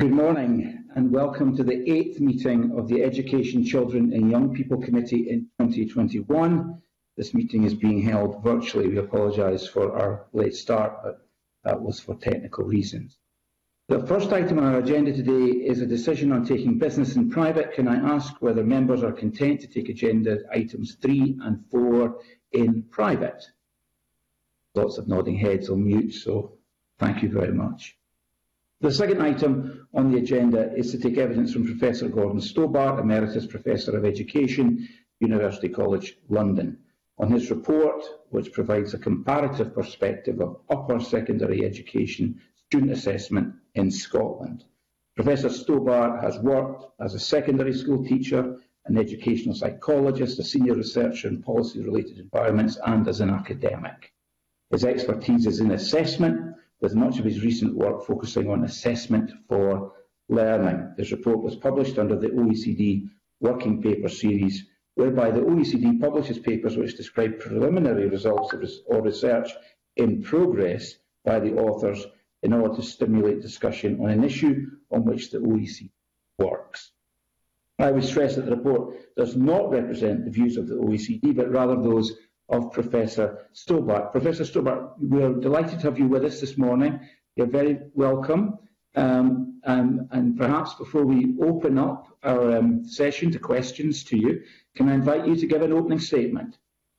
Good morning and welcome to the 8th meeting of the Education, Children and Young People Committee in 2021. This meeting is being held virtually. We apologise for our late start, but that was for technical reasons. The first item on our agenda today is a decision on taking business in private. Can I ask whether members are content to take agenda items 3 and 4 in private? Lots of nodding heads on mute, so thank you very much. The second item on the agenda is to take evidence from Professor Gordon Stobart, Emeritus Professor of Education, University College London, on his report, which provides a comparative perspective of upper secondary education student assessment in Scotland. Professor Stobart has worked as a secondary school teacher, an educational psychologist, a senior researcher in policy-related environments, and as an academic. His expertise is in assessment, with much of his recent work focusing on assessment for learning. His report was published under the OECD Working Paper Series, whereby the OECD publishes papers which describe preliminary results of research in progress by the authors in order to stimulate discussion on an issue on which the OECD works. I would stress that the report does not represent the views of the OECD, but rather those of Professor Stobart. Professor Stobart, we're delighted to have you with us this morning. You're very welcome. And perhaps before we open up our session to questions to you, can I invite you to give an opening statement?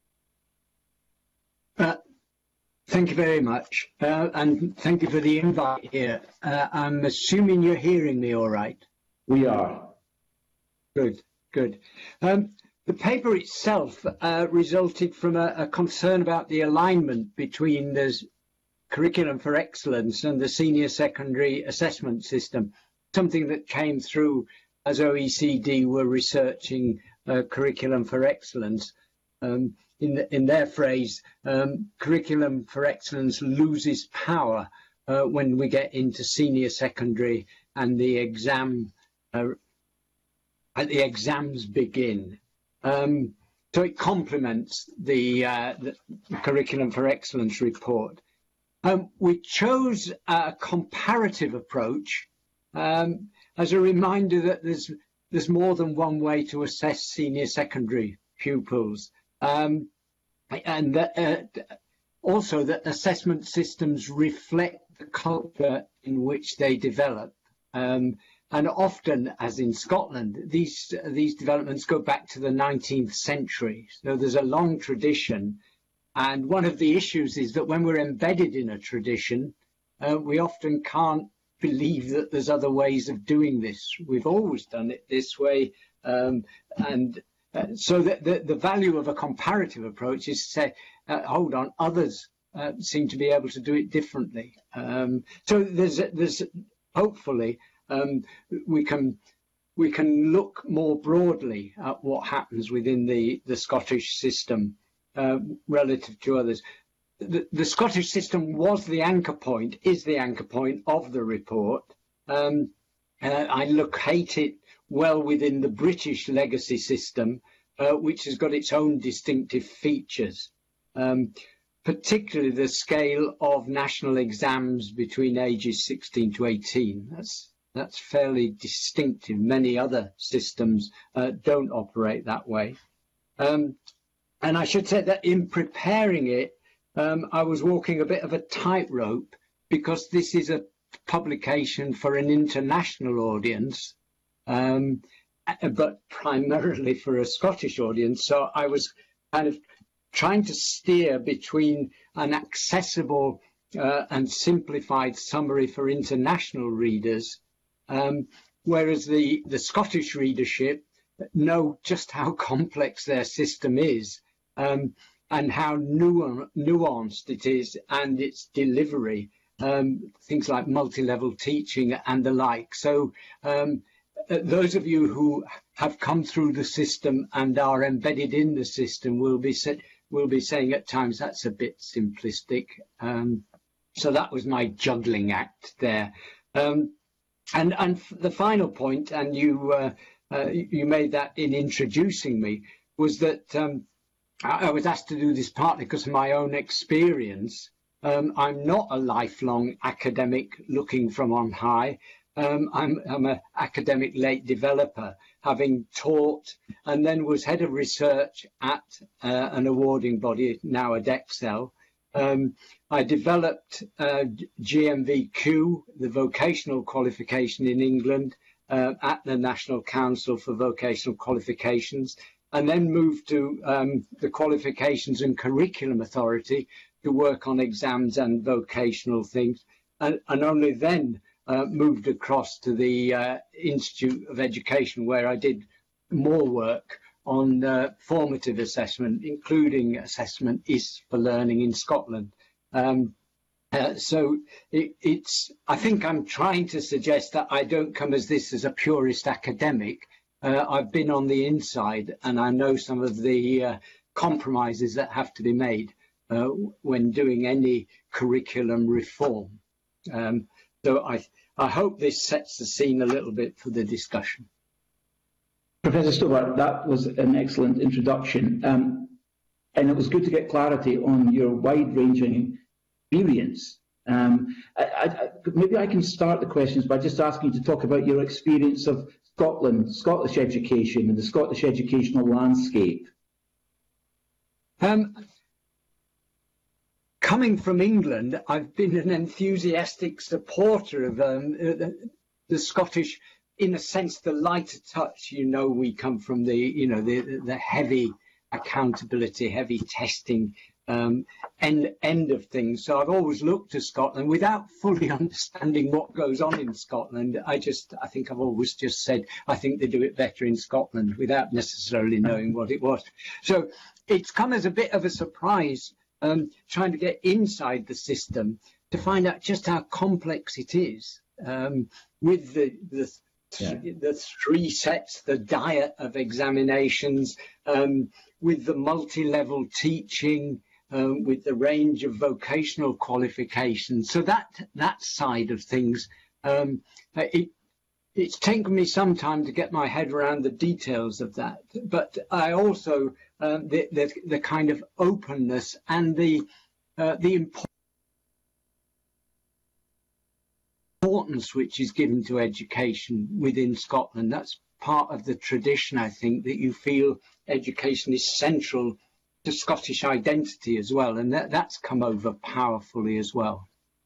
Thank you very much, and thank you for the invite here. I'm assuming you're hearing me all right? We are. Good, good. The paper itself resulted from a concern about the alignment between the Curriculum for Excellence and the Senior Secondary Assessment System, something that came through as OECD were researching Curriculum for Excellence. In their phrase, Curriculum for Excellence loses power when we get into senior secondary and the exams begin. So it complements the Curriculum for Excellence report. We chose a comparative approach as a reminder that there's more than one way to assess senior secondary pupils, and that also that assessment systems reflect the culture in which they develop. And often, as in Scotland, these developments go back to the 19th century. So there's a long tradition. And one of the issues is that when we're embedded in a tradition, we often can't believe that there's other ways of doing this. We've always done it this way. So the value of a comparative approach is to say, hold on, others seem to be able to do it differently. So there's hopefully, we can look more broadly at what happens within the Scottish system relative to others. The Scottish system was the anchor point, is the anchor point of the report. And I locate it well within the British legacy system, which has got its own distinctive features, particularly the scale of national exams between ages 16 to 18. That's fairly distinctive. Many other systems don't operate that way. And I should say that in preparing it, I was walking a bit of a tightrope because this is a publication for an international audience, but primarily for a Scottish audience. So I was kind of trying to steer between an accessible and simplified summary for international readers, whereas the Scottish readership know just how complex their system is, and how nuanced it is, and its delivery, things like multi-level teaching and the like. So those of you who have come through the system and are embedded in the system will be saying at times that's a bit simplistic. So that was my juggling act there. And the final point, and you made that in introducing me, was that I was asked to do this partly because of my own experience. I'm not a lifelong academic looking from on high. I'm an academic late developer, having taught and then was head of research at an awarding body, now Edexcel. I developed GMVQ, the vocational qualification in England, at the National Council for Vocational Qualifications, and then moved to the Qualifications and Curriculum Authority to work on exams and vocational things, and only then moved across to the Institute of Education, where I did more work on formative assessment, including assessment is for learning in Scotland. So I think I'm trying to suggest that I don't come as a purist academic. I've been on the inside, and I know some of the compromises that have to be made when doing any curriculum reform. So I hope this sets the scene a little bit for the discussion. Professor Stobart, that was an excellent introduction, and it was good to get clarity on your wide-ranging experience. Maybe I can start the questions by just asking you to talk about your experience of Scotland, Scottish education, and the Scottish educational landscape. Coming from England, I've been an enthusiastic supporter of the Scottish, in a sense, the lighter touch. You know, we come from the heavy accountability, heavy testing end of things. So I've always looked to Scotland without fully understanding what goes on in Scotland. I think I've always just said, I think they do it better in Scotland without necessarily knowing what it was. So it's come as a bit of a surprise, trying to get inside the system to find out just how complex it is, with the three sets, the diet of examinations, with the multi-level teaching, with the range of vocational qualifications. So that side of things, it's taken me some time to get my head around the details of that. But I also the kind of openness and the importance which is given to education within Scotland. That's part of the tradition, I think, that you feel education is central to Scottish identity as well, and that's come over powerfully as well.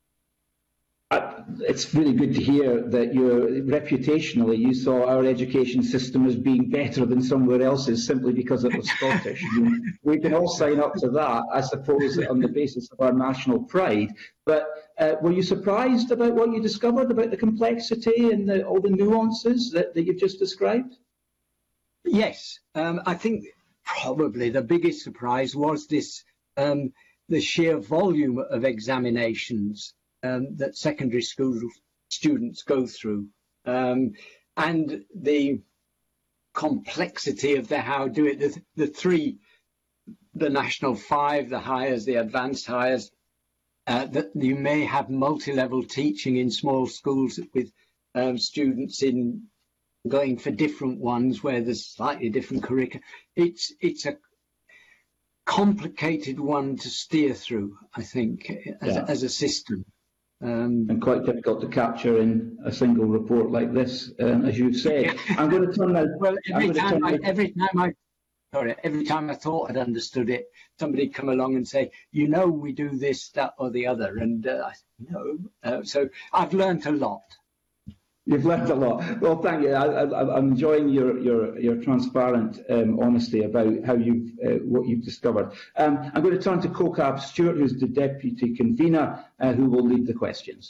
It's really good to hear that reputationally you saw our education system as being better than somewhere else's simply because it was Scottish. We can all sign up to that, I suppose, on the basis of our national pride. But were you surprised about what you discovered about the complexity and all the nuances that you've just described? Yes, I think probably the biggest surprise was this, the sheer volume of examinations that secondary school students go through, and the complexity of how to do it. The national 5, the hires, the advanced hires, that you may have multi-level teaching in small schools with students going for different ones where there's slightly different curriculum. It's a complicated one to steer through, I think, as a system. And quite difficult to capture in a single report like this, as you've said. I'm going to turn now. Well, every time I thought I'd understood it, somebody'd come along and say, "You know, we do this, that, or the other," and I know. So I've learnt a lot. You've learned a lot. Well, thank you. I'm enjoying your transparent honesty about how what you've discovered. I'm going to turn to COCAB Stewart, who's the deputy convener, who will lead the questions.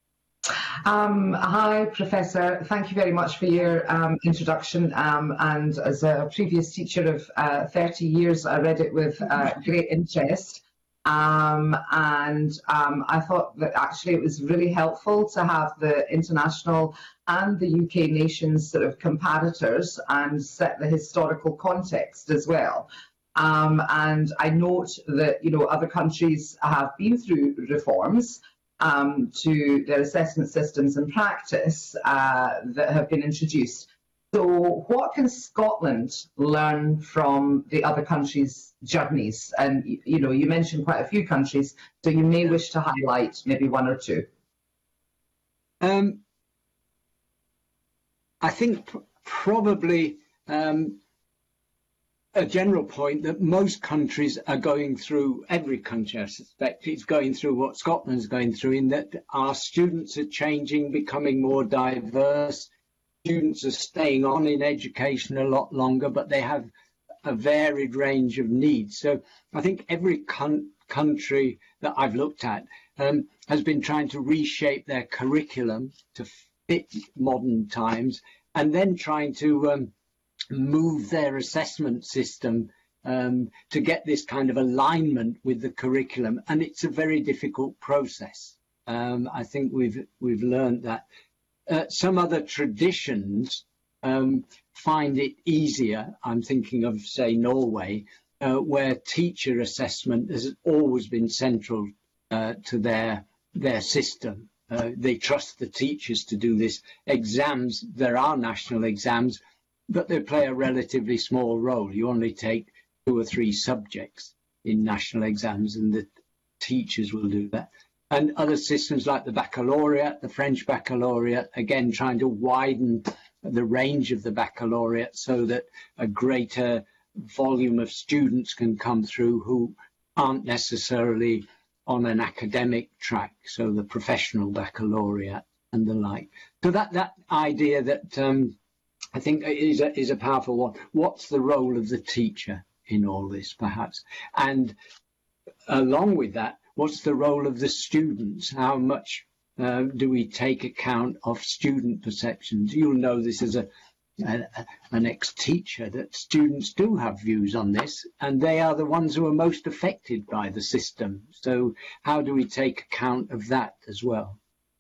Hi, Professor. Thank you very much for your introduction. And as a previous teacher of 30 years, I read it with great interest. I thought that actually it was really helpful to have the international and the UK nations sort of comparators and set the historical context as well. And I note that, other countries have been through reforms to their assessment systems and practice that have been introduced. So what can Scotland learn from the other countries' journeys? And, you mentioned quite a few countries, so you may wish to highlight maybe one or two. I think probably a general point that most countries are going through, every country I suspect is going through what Scotland's going through, in that our students are changing, becoming more diverse. Students are staying on in education a lot longer, but they have a varied range of needs. So I think every country that I've looked at has been trying to reshape their curriculum to fit modern times, and then trying to move their assessment system to get this kind of alignment with the curriculum, and it's a very difficult process. I think we've learned that. Some other traditions find it easier. I'm thinking of, say, Norway, where teacher assessment has always been central to their system. They trust the teachers to do this. Exams, there are national exams, but they play a relatively small role. You only take 2 or 3 subjects in national exams, and the teachers will do that. And other systems like the baccalaureate, the French baccalaureate, again, trying to widen the range of the baccalaureate so that a greater volume of students can come through who aren't necessarily on an academic track, so the professional baccalaureate and the like. So that idea that I think is a powerful one. What's the role of the teacher in all this, perhaps? And along with that, what's the role of the students? How much do we take account of student perceptions? You'll know this as an ex-teacher, that students do have views on this, and they are the ones who are most affected by the system. So how do we take account of that as well?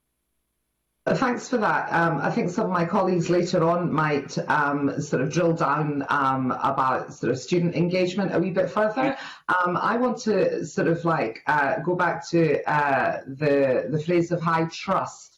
Thanks for that. I think some of my colleagues later on might sort of drill down about sort of student engagement a wee bit further. I want to sort of like go back to the phrase of high trust.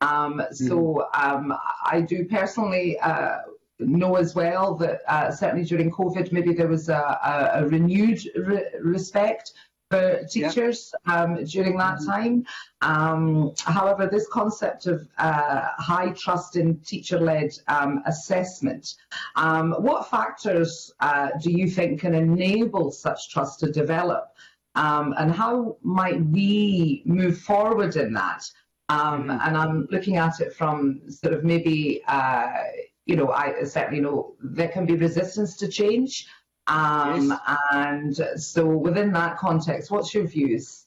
So I do personally know as well that certainly during COVID, maybe there was a renewed respect for teachers during that time. However, this concept of high trust in teacher-led assessment, what factors do you think can enable such trust to develop? And how might we move forward in that? And I'm looking at it from sort of maybe, you know, I certainly know there can be resistance to change. Yes. And so within that context, what's your views?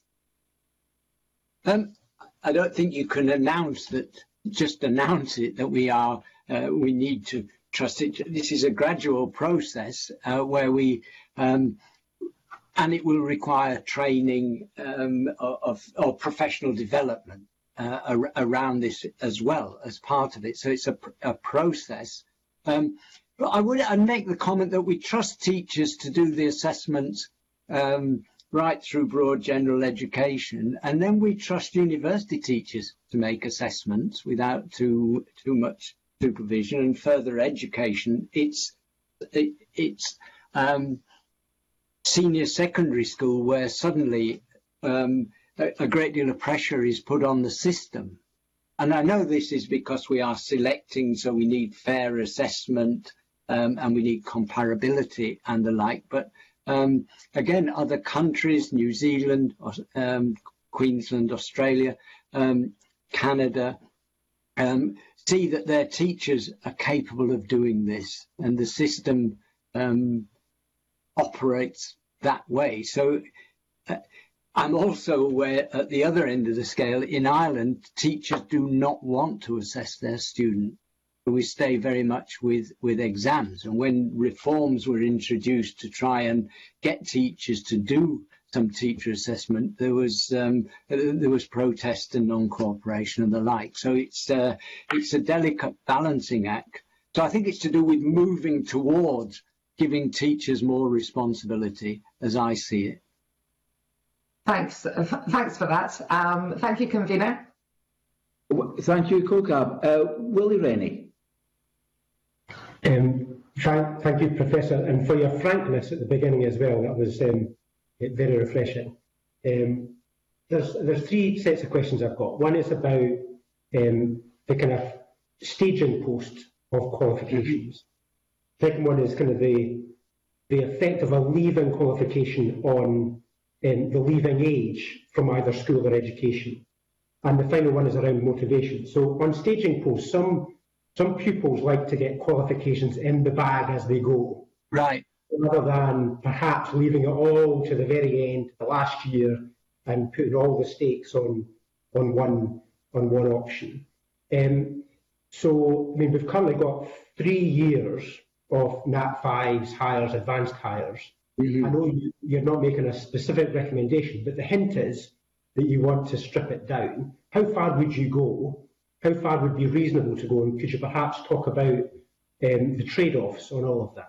I don't think you can announce that, just announce it, that we need to trust it. This is a gradual process where we, and it will require training or professional development around this as well as part of it. So it's a process. But I'd make the comment that we trust teachers to do the assessments right through broad general education, and then we trust university teachers to make assessments without too much supervision. And further education, it's senior secondary school where suddenly a great deal of pressure is put on the system. And I know this is because we are selecting, so we need fair assessment. And we need comparability and the like. But again, other countries, New Zealand, Queensland, Australia, Canada, see that their teachers are capable of doing this, and the system operates that way. So I'm also aware at the other end of the scale, in Ireland, teachers do not want to assess their students. We stay very much with exams. And when reforms were introduced to try and get teachers to do some teacher assessment, there was protest and non-cooperation and the like. So it's a delicate balancing act. So I think it's to do with moving towards giving teachers more responsibility, as I see it. Thanks for that. Thank you, convener. Thank you, COCAB. Willie Rennie. Thank you, Professor, and for your frankness at the beginning as well. That was very refreshing. There's 3 sets of questions I've got. One is about the kind of staging post of qualifications. Second one is kind of the effect of a leaving qualification on the leaving age from either school or education. And the final one is around motivation. So on staging posts, some pupils like to get qualifications in the bag as they go. Right. Rather than perhaps leaving it all to the very end, the last year, and putting all the stakes on one option. So, I mean, we've currently got 3 years of Nat 5s, hires, advanced hires. I know you're not making a specific recommendation, but the hint is that you want to strip it down. How far would you go? How far would be reasonable to go? And could you perhaps talk about the trade-offs on all of that?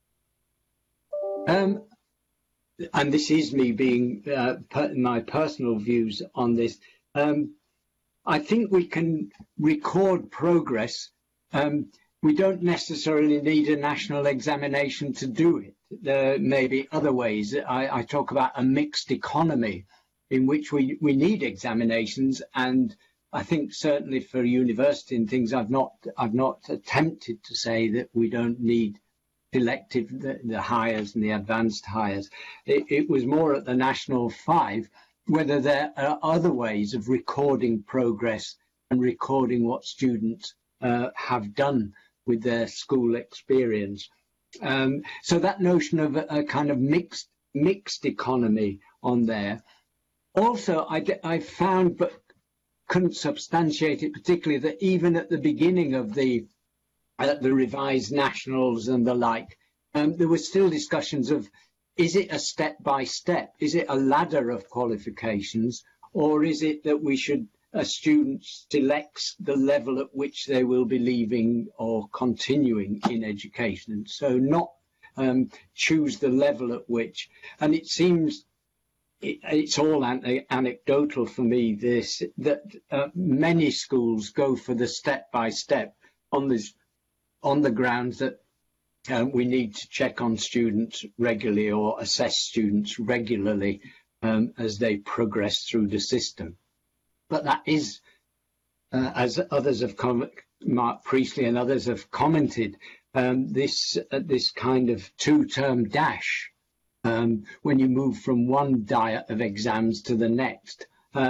And this is me being my personal views on this. I think we can record progress. We don't necessarily need a national examination to do it. There may be other ways. I talk about a mixed economy in which we need examinations, and I think certainly for university and things, I've not attempted to say that we don't need selective the hires and the advanced hires. It was more at the National 5 whether there are other ways of recording progress and recording what students have done with their school experience. So that notion of a kind of mixed economy on there. Also, I found, but couldn't substantiate it particularly, that even at the beginning of the revised nationals and the like, there were still discussions of, is it a step-by-step? Is it a ladder of qualifications? Or is it that we should, a student selects the level at which they will be leaving or continuing in education? So not choose the level at which, and it seems it's all anecdotal for me, this, that many schools go for the step-by-step on the grounds that we need to check on students regularly or assess students regularly as they progress through the system. But that is, as others have Mark Priestley and others have commented, this kind of two-term dash when you move from one diet of exams to the next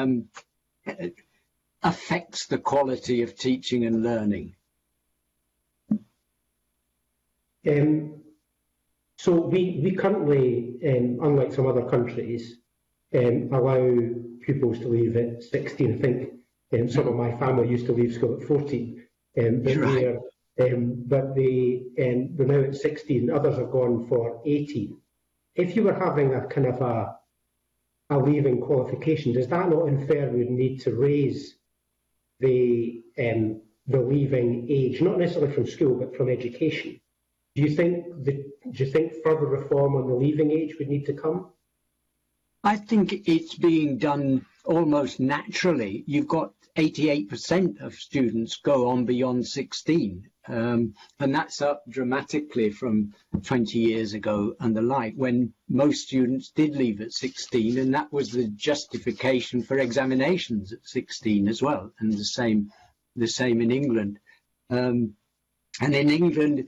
affects the quality of teaching and learning. So we currently, unlike some other countries, allow pupils to leave at 16. I think some of my family used to leave school at 14, but right. We're now at 16. Others have gone for 18. If you were having a kind of a leaving qualification, does that not infer we'd need to raise the leaving age, not necessarily from school but from education? Do you think further reform on the leaving age would need to come? I think it's being done almost naturally. You've got 88% of students go on beyond 16, and that's up dramatically from 20 years ago and the like, when most students did leave at 16, and that was the justification for examinations at 16 as well, and the same in England. And in England,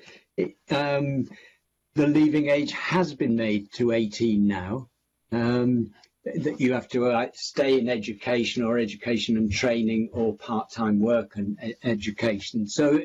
the leaving age has been made to 18 now. That you have to stay in education or education and training or part-time work and education. So,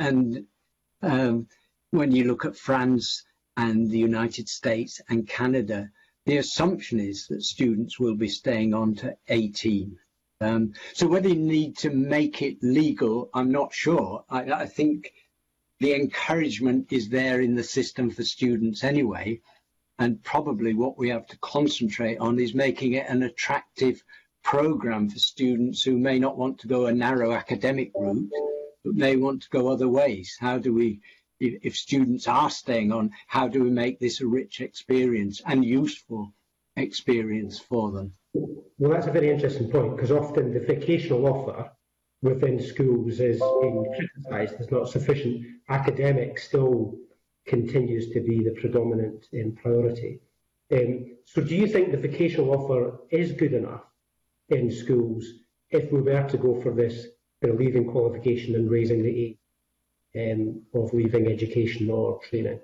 when you look at France and the United States and Canada, the assumption is that students will be staying on to 18. So whether you need to make it legal, I'm not sure. I think the encouragement is there in the system for students anyway. And probably what we have to concentrate on is making it an attractive program for students who may not want to go a narrow academic route, but may want to go other ways. How do we, if students are staying on, how do we make this a rich experience and useful experience for them? Well, that's a very interesting point, because often the vocational offer within schools is being criticised as not sufficient. Academics still continues to be the predominant priority. So do you think the vocational offer is good enough in schools if we were to go for this leaving qualification and raising the age? of leaving education or training?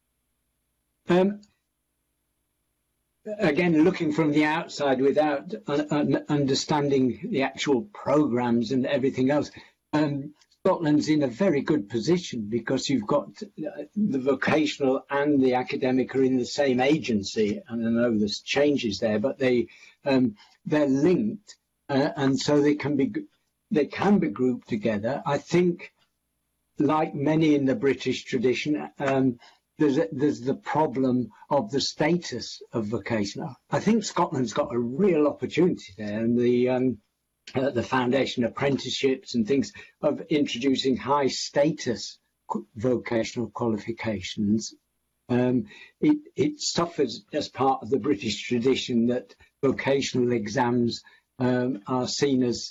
Again, looking from the outside without understanding the actual programmes and everything else, Scotland's in a very good position because you've got the vocational and the academic are in the same agency. And I know there's changes there, but they're linked, and so they can be grouped together. I think, like many in the British tradition, there's the problem of the status of vocational. I think Scotland's got a real opportunity there, and the foundation apprenticeships and things of introducing high status vocational qualifications. It suffers as part of the British tradition that vocational exams are seen as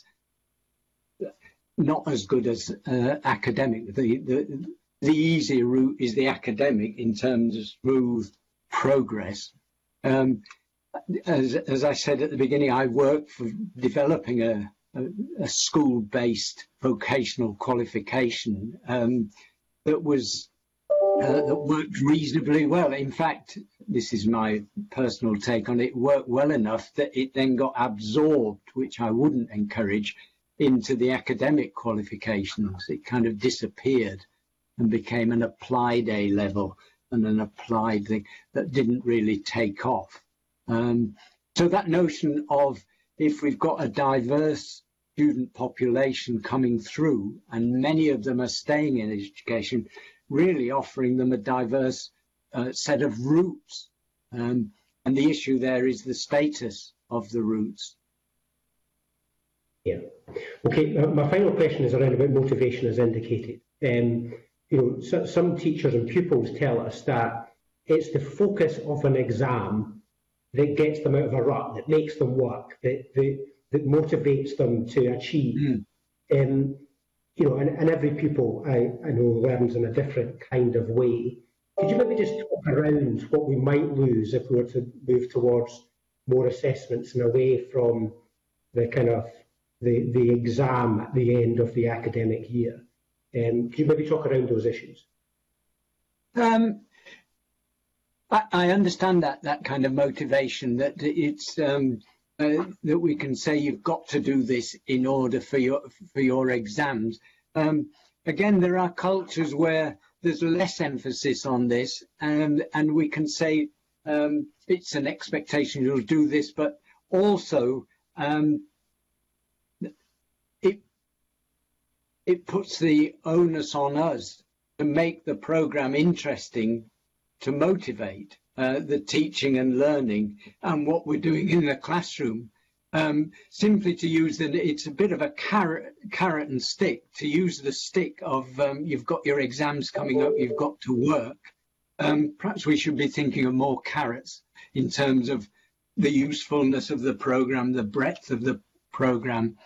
not as good as academic. The easier route is the academic in terms of smooth progress. As I said at the beginning, I worked for developing a school-based vocational qualification that worked reasonably well. In fact, this is my personal take on it, worked well enough that it then got absorbed, which I wouldn't encourage, into the academic qualifications. It kind of disappeared and became an applied A-level and an applied thing that didn't really take off. So that notion of, if we've got a diverse student population coming through and many of them are staying in education, really offering them a diverse set of routes. And the issue there is the status of the routes. Yeah. Okay, my final question is around about motivation as indicated. Some teachers and pupils tell us that it's the focus of an exam that gets them out of a rut, that makes them work, that motivates them to achieve. And every pupil I know learns in a different kind of way. Could you maybe just talk around what we might lose if we were to move towards more assessments and away from the kind of the exam at the end of the academic year? Could you maybe talk around those issues? I understand that kind of motivation, that it's that we can say you've got to do this in order for your exams. Again, there are cultures where there's less emphasis on this, and we can say it's an expectation you'll do this, but also it puts the onus on us to make the programme interesting, to motivate the teaching and learning and what we're doing in the classroom. Simply to use it's a bit of a carrot and stick. To use the stick of you've got your exams coming up, you've got to work. Perhaps we should be thinking of more carrots in terms of the usefulness of the programme, the breadth of the programme.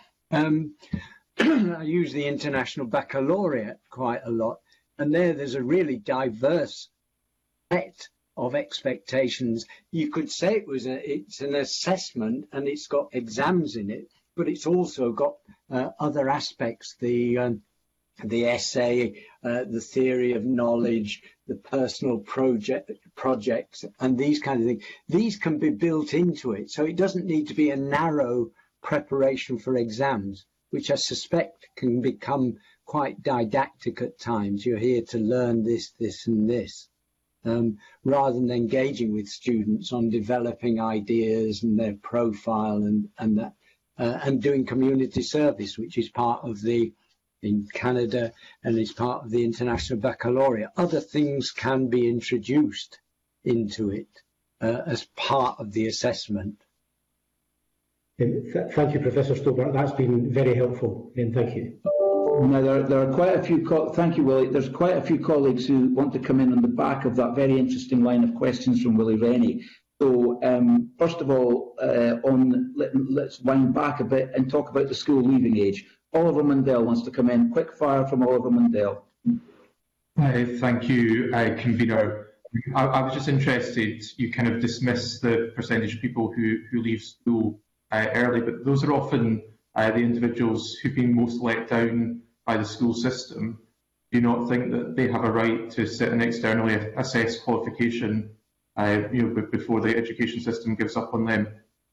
I use the International Baccalaureate quite a lot, and there's a really diverse set of expectations. You could say it's an assessment and it's got exams in it, but it's also got other aspects, the essay, the theory of knowledge, the personal projects, and these kind of things. These can be built into it, so it doesn't need to be a narrow preparation for exams, which I suspect can become quite didactic at times. You're here to learn this, this and this, rather than engaging with students on developing ideas and their profile and doing community service, which is part of in Canada and is part of the International Baccalaureate. Other things can be introduced into it as part of the assessment. Thank you, Professor Stobart. That's been very helpful, and thank you. Now, there are quite a few, thank you, Willie. There's quite a few colleagues who want to come in on the back of that very interesting line of questions from Willie Rennie. So, first of all, let's wind back a bit and talk about the school leaving age. Oliver Mundell wants to come in. Quick fire from Oliver Mundell. Thank you, convener. I was just interested, you kind of dismiss the percentage of people who leave school early, but those are often the individuals who've been most let down by the school system. do you not think that they have a right to sit and externally assess qualification before the education system gives up on them?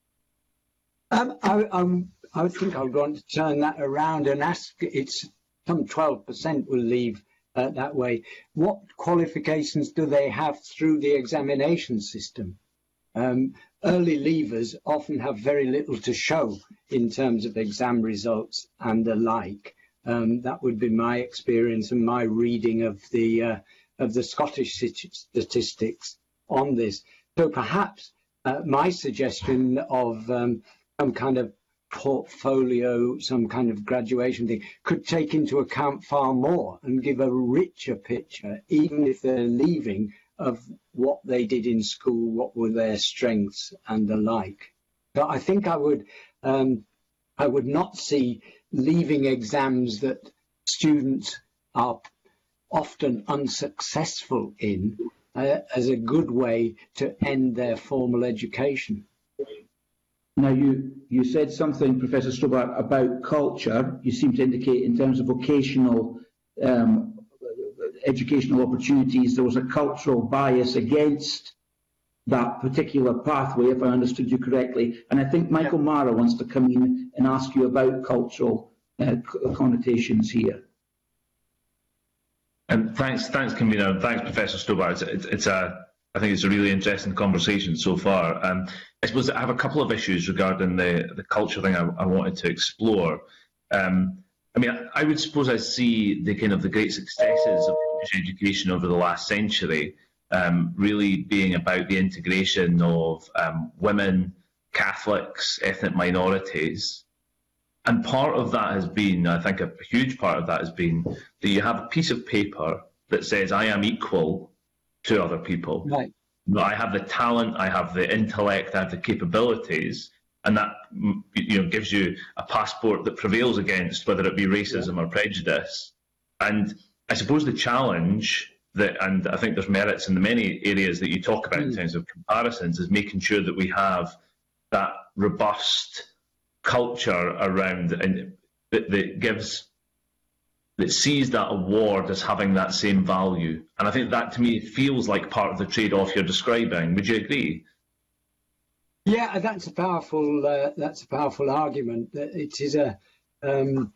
I think I'd want to turn that around and ask, it's some 12% will leave that way. What qualifications do they have through the examination system? Early leavers often have very little to show in terms of exam results and the like. That would be my experience and my reading of the Scottish statistics on this. So perhaps my suggestion of some kind of portfolio, some kind of graduation thing, could take into account far more and give a richer picture, even if they're leaving, of what they did in school, what were their strengths and the like. But I think I would not see leaving exams that students are often unsuccessful in as a good way to end their formal education. Now, you said something, Professor Stobart, about culture. You seem to indicate in terms of vocational educational opportunities, there was a cultural bias against that particular pathway, if I understood you correctly. And I think Michael Mara wants to come in and ask you about cultural connotations here. And thanks, convener. Thanks, Professor Stobart. I think it's a really interesting conversation so far. I suppose I have a couple of issues regarding the culture thing I wanted to explore. I mean, I would suppose I see the great successes of education over the last century really being about the integration of women, Catholics, ethnic minorities. And part of that has been, I think a huge part of that has been that you have a piece of paper that says, I am equal to other people. Right. I have the talent, I have the intellect, I have the capabilities, and that gives you a passport that prevails against whether it be racism or prejudice. And I suppose the challenge that, and I think there's merits in the many areas that you talk about in terms of comparisons, is making sure that we have that robust culture around and that sees that award as having that same value. And I think that, to me, feels like part of the trade-off you're describing. Would you agree? Yeah, that's a powerful argument. It is the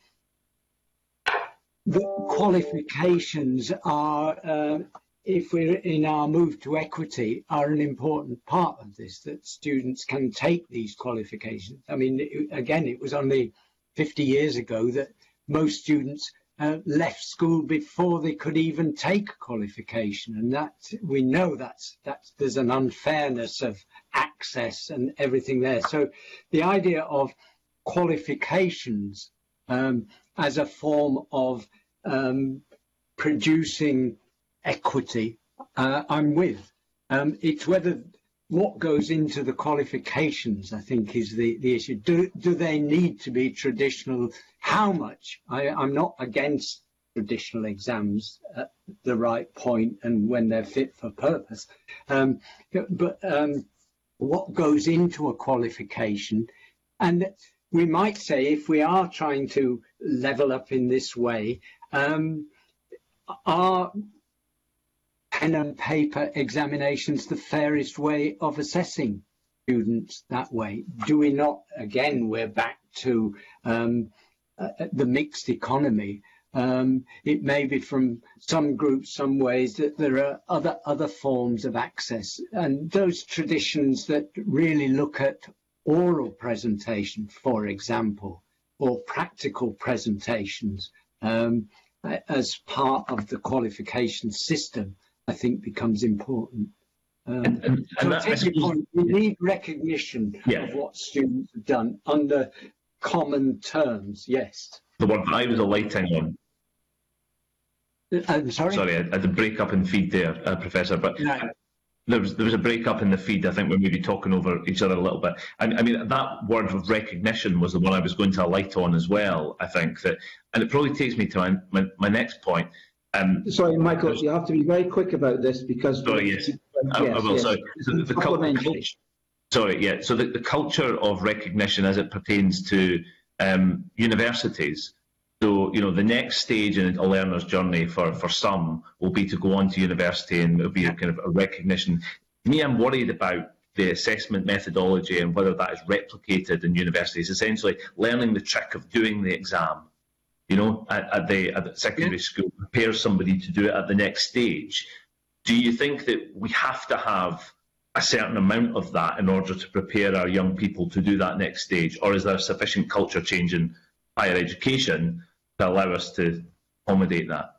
qualifications are, if we're in our move to equity, are an important part of this, that students can take these qualifications. I mean, again, it was only 50 years ago that most students left school before they could even take a qualification, and that we know that's there's an unfairness of access and everything there. So the idea of qualifications as a form of producing equity, I'm with. It's whether what goes into the qualifications, I think, is the issue. Do they need to be traditional? How much? I'm not against traditional exams at the right point and when they're fit for purpose. But what goes into a qualification? And we might say, if we are trying to level up in this way, are pen and paper examinations the fairest way of assessing students that way? Do we not, again, we're back to the mixed economy. It may be from some groups, some ways, that there are other forms of access, and those traditions that really look at oral presentation, for example, or practical presentations as part of the qualification system, I think becomes important. And so take your point, we need recognition of what students have done under common terms, yes. The word that I was alighting on. I'm sorry? Sorry, I had a break up in feed there, Professor, but no. there was a break up in the feed. I think we're maybe talking over each other a little bit. I mean, that word of recognition was the one I was going to alight on as well, I think. And it probably takes me to my next point. Sorry, Michael, you have to be very quick about this because... Sorry, yes. I will. Yes. Sorry. So the culture of recognition as it pertains to universities. So, the next stage in a learner's journey for some will be to go on to university, and it'll be a kind of a recognition. To me, I'm worried about the assessment methodology and whether that is replicated in universities. Essentially, learning the trick of doing the exam, at the secondary school, prepares somebody to do it at the next stage. Do you think that we have to have a certain amount of that in order to prepare our young people to do that next stage, or is there sufficient culture change in higher education to allow us to accommodate that?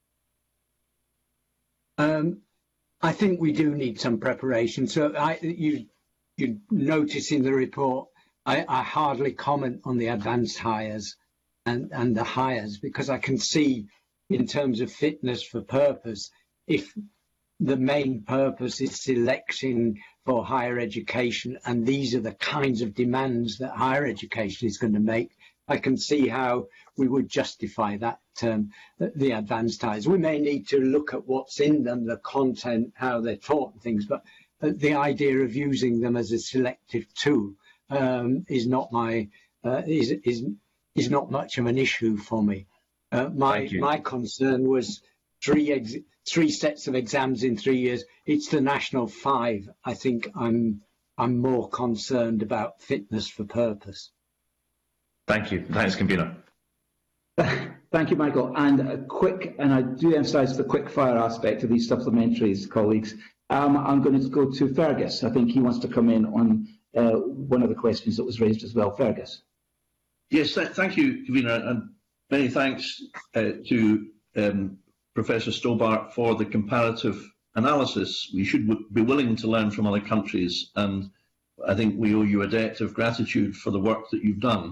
I think we do need some preparation. So you notice in the report, I hardly comment on the advanced hires and the hires, because I can see in terms of fitness for purpose, if the main purpose is selection for higher education, and these are the kinds of demands that higher education is going to make, I can see how we would justify that the advanced hires. We may need to look at what's in them, the content, how they're taught and things, but the idea of using them as a selective tool is not not much of an issue for me. My concern was three sets of exams in 3 years. It's the national 5. I think I'm more concerned about fitness for purpose. Thank you. Thanks, convener. Thank you, Michael. And I do emphasise the quick fire aspect of these supplementaries, colleagues. I'm going to go to Fergus. I think he wants to come in on one of the questions that was raised as well. Fergus. Yes, thank you, convener, and many thanks to Professor Stobart for the comparative analysis. We should be willing to learn from other countries, and I think we owe you a debt of gratitude for the work that you've done.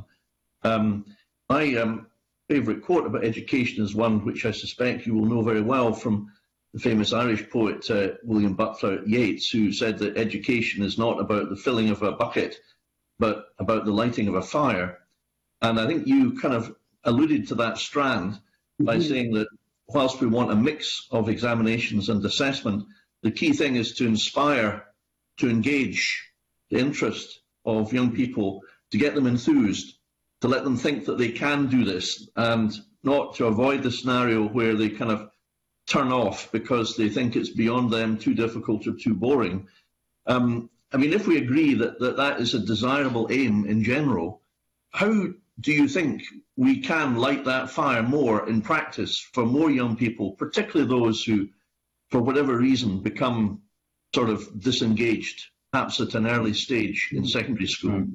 My favourite quote about education is one which I suspect you will know very well, from the famous Irish poet William Butler Yeats, who said that education is not about the filling of a bucket, but about the lighting of a fire. And I think you kind of alluded to that strand by saying that whilst we want a mix of examinations and assessment, the key thing is to inspire, to engage the interest of young people, to get them enthused, to let them think that they can do this, and not to avoid the scenario where they kind of turn off because they think it's beyond them, too difficult or too boring. I mean, if we agree that that is a desirable aim in general, how do you think we can light that fire more in practice for more young people, particularly those who, for whatever reason, become sort of disengaged, perhaps at an early stage in secondary school?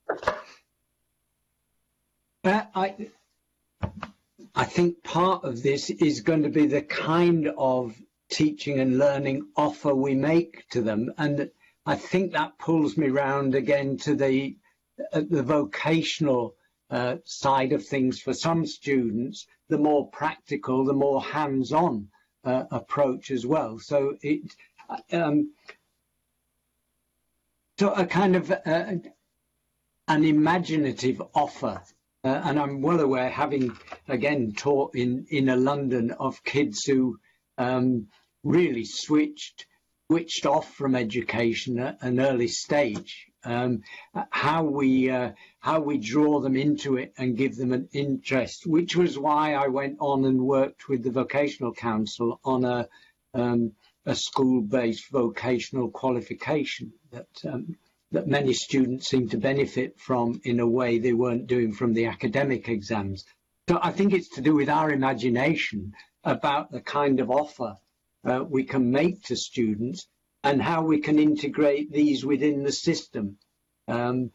I think part of this is going to be the kind of teaching and learning offer we make to them, and I think that pulls me round again to the vocational side of things. For some students, the more practical, the more hands-on approach as well. So so a kind of an imaginative offer. And I'm well aware, having again taught in London, of kids who really switched off from education at an early stage. How we draw them into it and give them an interest, which was why I went on and worked with the Vocational Council on a school-based vocational qualification that many students seem to benefit from in a way they weren't doing from the academic exams. So I think it's to do with our imagination about the kind of offer we can make to students and how we can integrate these within the system. And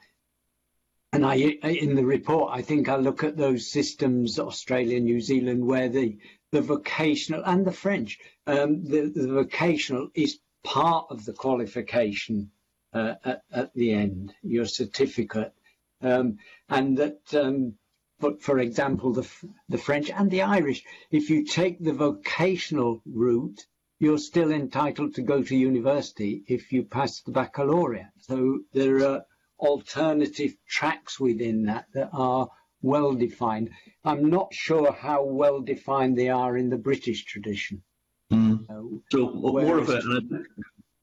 in the report, I think I look at those systems, Australia, New Zealand, where the vocational and the French, the vocational is part of the qualification at the end, your certificate, and that, but for example, the French and the Irish, if you take the vocational route, you're still entitled to go to university if you pass the baccalaureate. So there are alternative tracks within that are well defined. I'm not sure how well defined they are in the British tradition. So more of it.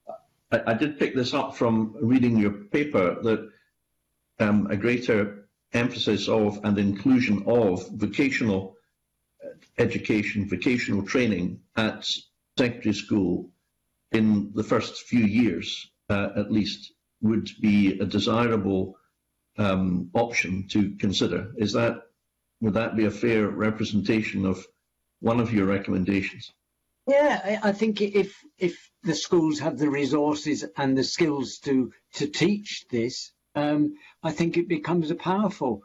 I did pick this up from reading your paper, that a greater emphasis of and inclusion of vocational education, vocational training at secondary school in the first few years, at least, would be a desirable option to consider. Would that be a fair representation of one of your recommendations? Yeah, I think if the schools have the resources and the skills to teach this, I think it becomes a powerful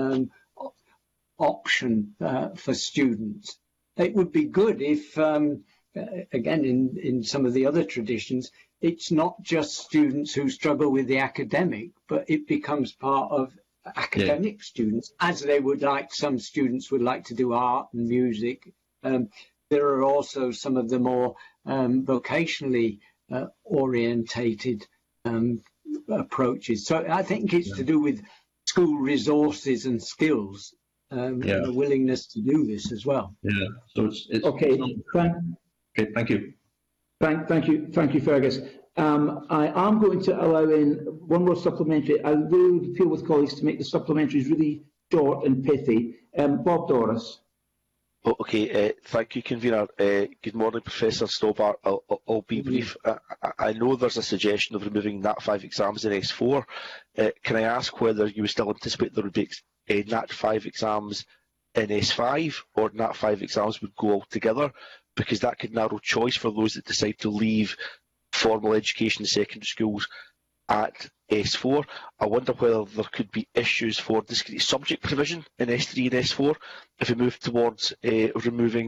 option for students. It would be good if, again, in some of the other traditions, it's not just students who struggle with the academic, but it becomes part of academic students, as they would like. Some students would like to do art and music. There are also some of the more vocationally orientated approaches. So I think it's to do with school resources and skills, and the willingness to do this as well. Yeah. So it's okay. Okay. Thank you. Thank you, Fergus. I am going to allow in one more supplementary. I really appeal with colleagues to make the supplementaries really short and pithy. Bob Doris. Oh, okay, thank you, Convener. Good morning, Professor Stobart. I'll be brief. I know there's a suggestion of removing NAT5 exams in S4. Can I ask whether you still anticipate there would be NAT5 exams in S5, or NAT5 exams would go altogether? Because that could narrow choice for those that decide to leave formal education in secondary schools at S4. I wonder whether there could be issues for discrete subject provision in S3 and S4 if we move towards removing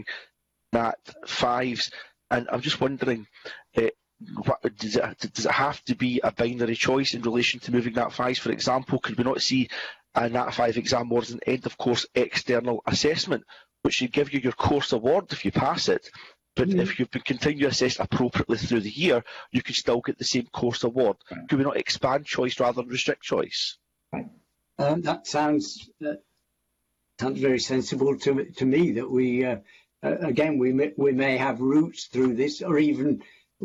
NAT5s. And I'm just wondering, does it have to be a binary choice in relation to moving NAT5s? For example, could we not see a NAT5 exam more as an end-of-course external assessment, which should give you your course award if you pass it? But if you've been continue assessed appropriately through the year, you can still get the same course award. Right. Could we not expand choice rather than restrict choice? Right. That sounds very sensible to me. That we again we may have routes through this, or even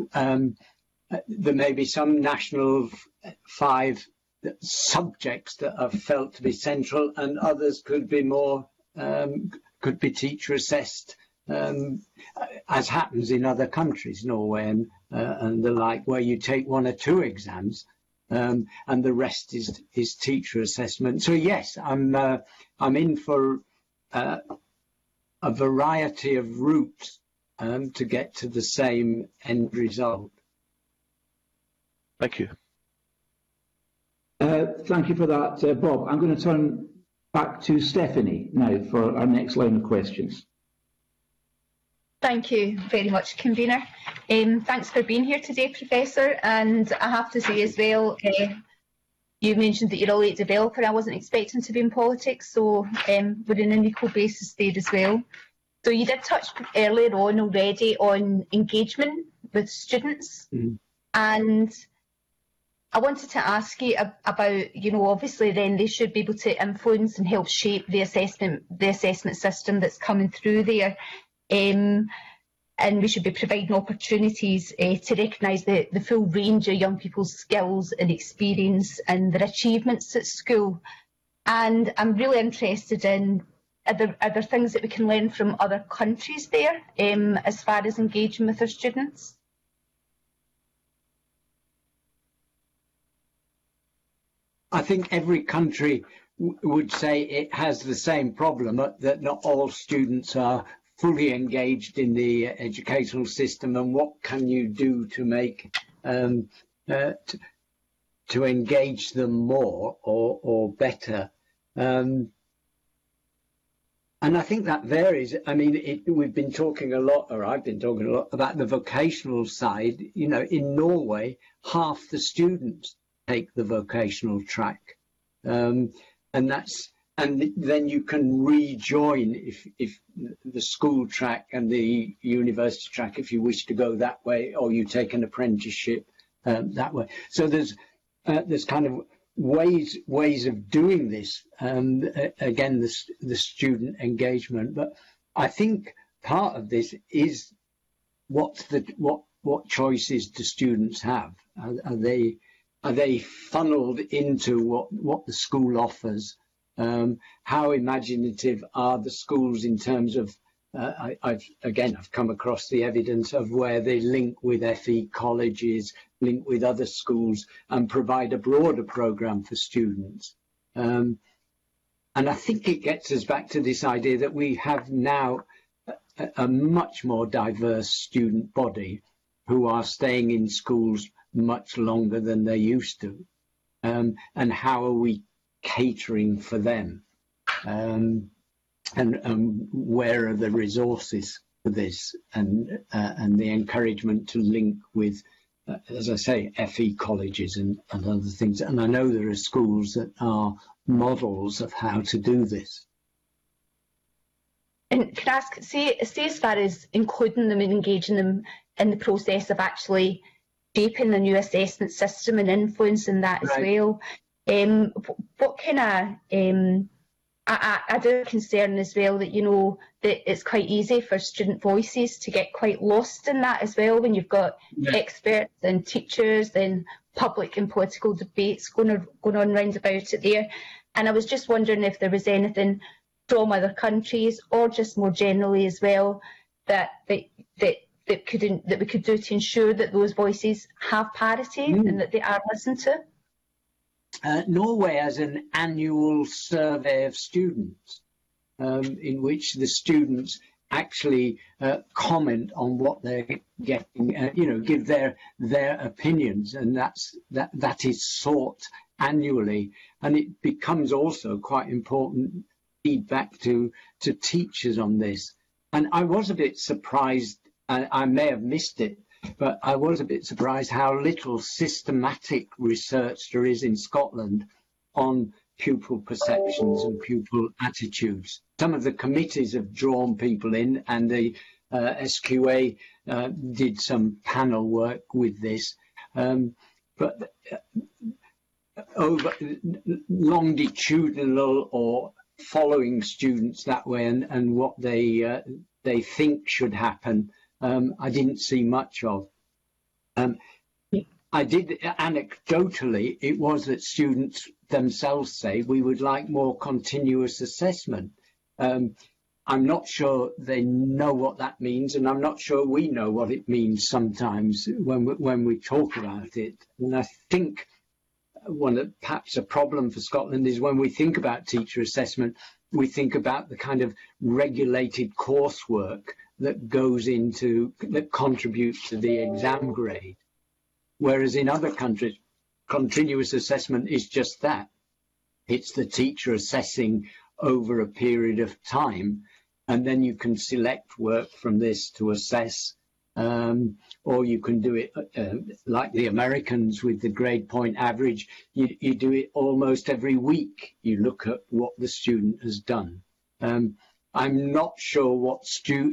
there may be some national 5 subjects that are felt to be central, and others could be more could be teacher assessed. As happens in other countries, Norway and the like, where you take 1 or 2 exams, and the rest is teacher assessment. So yes, I'm in for a variety of routes to get to the same end result. Thank you. Thank you for that, Bob. I'm going to turn back to Stephanie now for our next line of questions. Thank you very much, Convener. Thanks for being here today, Professor. And I have to say as well, you mentioned that you're a late developer. I wasn't expecting to be in politics, so we're in an equal basis there as well. So you did touch earlier on already on engagement with students. And I wanted to ask you about, obviously then they should be able to influence and help shape the assessment system that's coming through there. And we should be providing opportunities to recognise the full range of young people's skills and experience and their achievements at school. And I'm really interested in, are there things that we can learn from other countries there as far as engaging with our students? I think every country would say it has the same problem, that not all students are fully engaged in the educational system, and what can you do to make to engage them more or better, and I think that varies. I mean, we've been talking a lot, or I've been talking a lot about the vocational side. In Norway, half the students take the vocational track, and then you can rejoin if the school track and the university track, if you wish to go that way, or you take an apprenticeship that way. So there's kind of ways of doing this. Again, the student engagement, but I think part of this is what choices do students have? Are they funneled into what the school offers? How imaginative are the schools in terms of, I've come across the evidence of where they link with FE colleges, link with other schools and provide a broader programme for students. And I think it gets us back to this idea that we have now a much more diverse student body who are staying in schools much longer than they used to. And how are we catering for them? And where are the resources for this? And the encouragement to link with, as I say, FE colleges and other things. And I know there are schools that are models of how to do this. And can I ask, say as far as including them and engaging them in the process of actually shaping the new assessment system and influencing that as well, what kind of, I do have concern as well that, you know, that it's quite easy for student voices to get quite lost in that as well, when you've got experts and teachers and public and political debates going on round about it there. And I was just wondering if there was anything from other countries or just more generally as well that we could do to ensure that those voices have parity and that they are listened to. Norway has an annual survey of students in which the students actually comment on what they're getting, you know, give their opinions, and that is sought annually, and it becomes also quite important feedback to teachers on this. And I was a bit surprised, I may have missed it, but I was a bit surprised how little systematic research there is in Scotland on pupil perceptions and pupil attitudes. Some of the committees have drawn people in, and the SQA did some panel work with this. But over longitudinal or following students that way and what they think should happen, I didn't see much of. I did anecdotally, it was that students themselves say we would like more continuous assessment. I'm not sure they know what that means, and I'm not sure we know what it means sometimes when we talk about it. And I think perhaps a problem for Scotland is when we think about teacher assessment, we think about the kind of regulated coursework that goes into, that contributes to the exam grade. Whereas in other countries, continuous assessment is just that. It's the teacher assessing over a period of time, and then you can select work from this to assess, or you can do it like the Americans with the grade point average. You do it almost every week. You look at what the student has done. I'm not sure what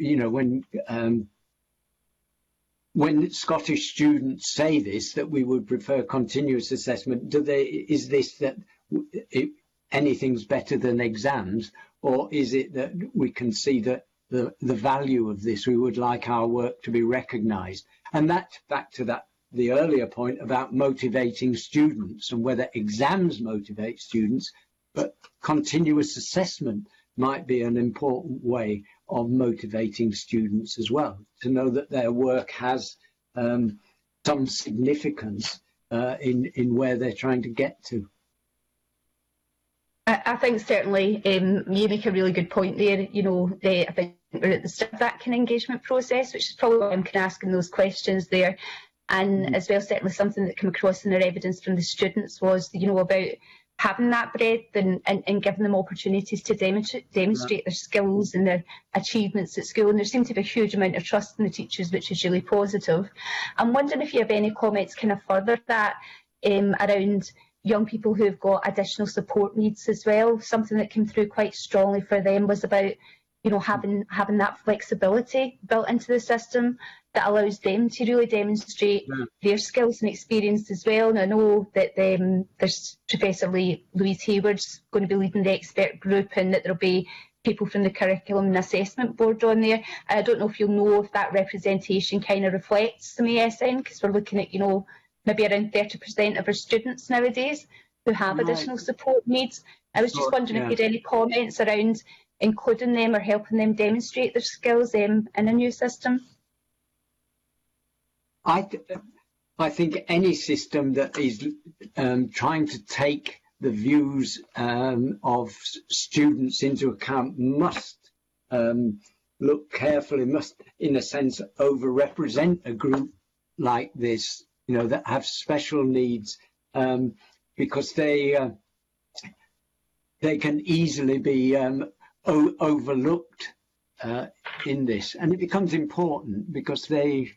when Scottish students say this, that we would prefer continuous assessment, is this that anything's better than exams, or is it that we can see that the value of this, we would like our work to be recognised? And that's back to the earlier point about motivating students and whether exams motivate students, but continuous assessment might be an important way of motivating students as well, to know that their work has some significance in where they're trying to get to. I think certainly you make a really good point there. You know, I think we're at the start of that kind of engagement process, which is probably why I'm kind of asking those questions there. And as well, certainly something that came across in their evidence from the students was, you know, about having that breadth and giving them opportunities to demonstrate their skills and their achievements at school. And there seemed to be a huge amount of trust in the teachers, which is really positive. I'm wondering if you have any comments kind of further that around young people who have got additional support needs as well. Something that came through quite strongly for them was about, you know, having that flexibility built into the system that allows them to really demonstrate their skills and experience as well. And I know that there's Professor Louise Hayward's going to be leading the expert group, and that there'll be people from the Curriculum and Assessment Board on there. I don't know if you'll know if that representation kind of reflects some ASN, because we're looking at, you know, maybe around 30% of our students nowadays who have additional support needs. I was just wondering if you had any comments around including them or helping them demonstrate their skills in a new system. I think any system that is trying to take the views of students into account must look carefully, must, in a sense, over-represent a group like this, you know, that have special needs, because they can easily be overlooked in this, and it becomes important because they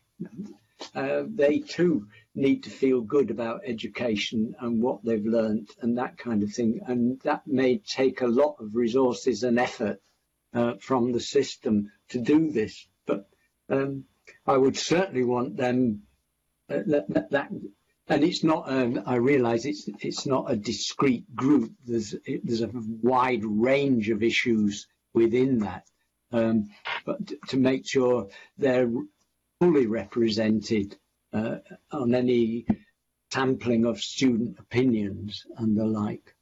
too need to feel good about education and what they've learnt and that kind of thing, and that may take a lot of resources and effort from the system to do this. But I would certainly want them that, and it's not. I realise it's not a discrete group. There's a wide range of issues within that, but to make sure they're fully represented on any sampling of student opinions and the like.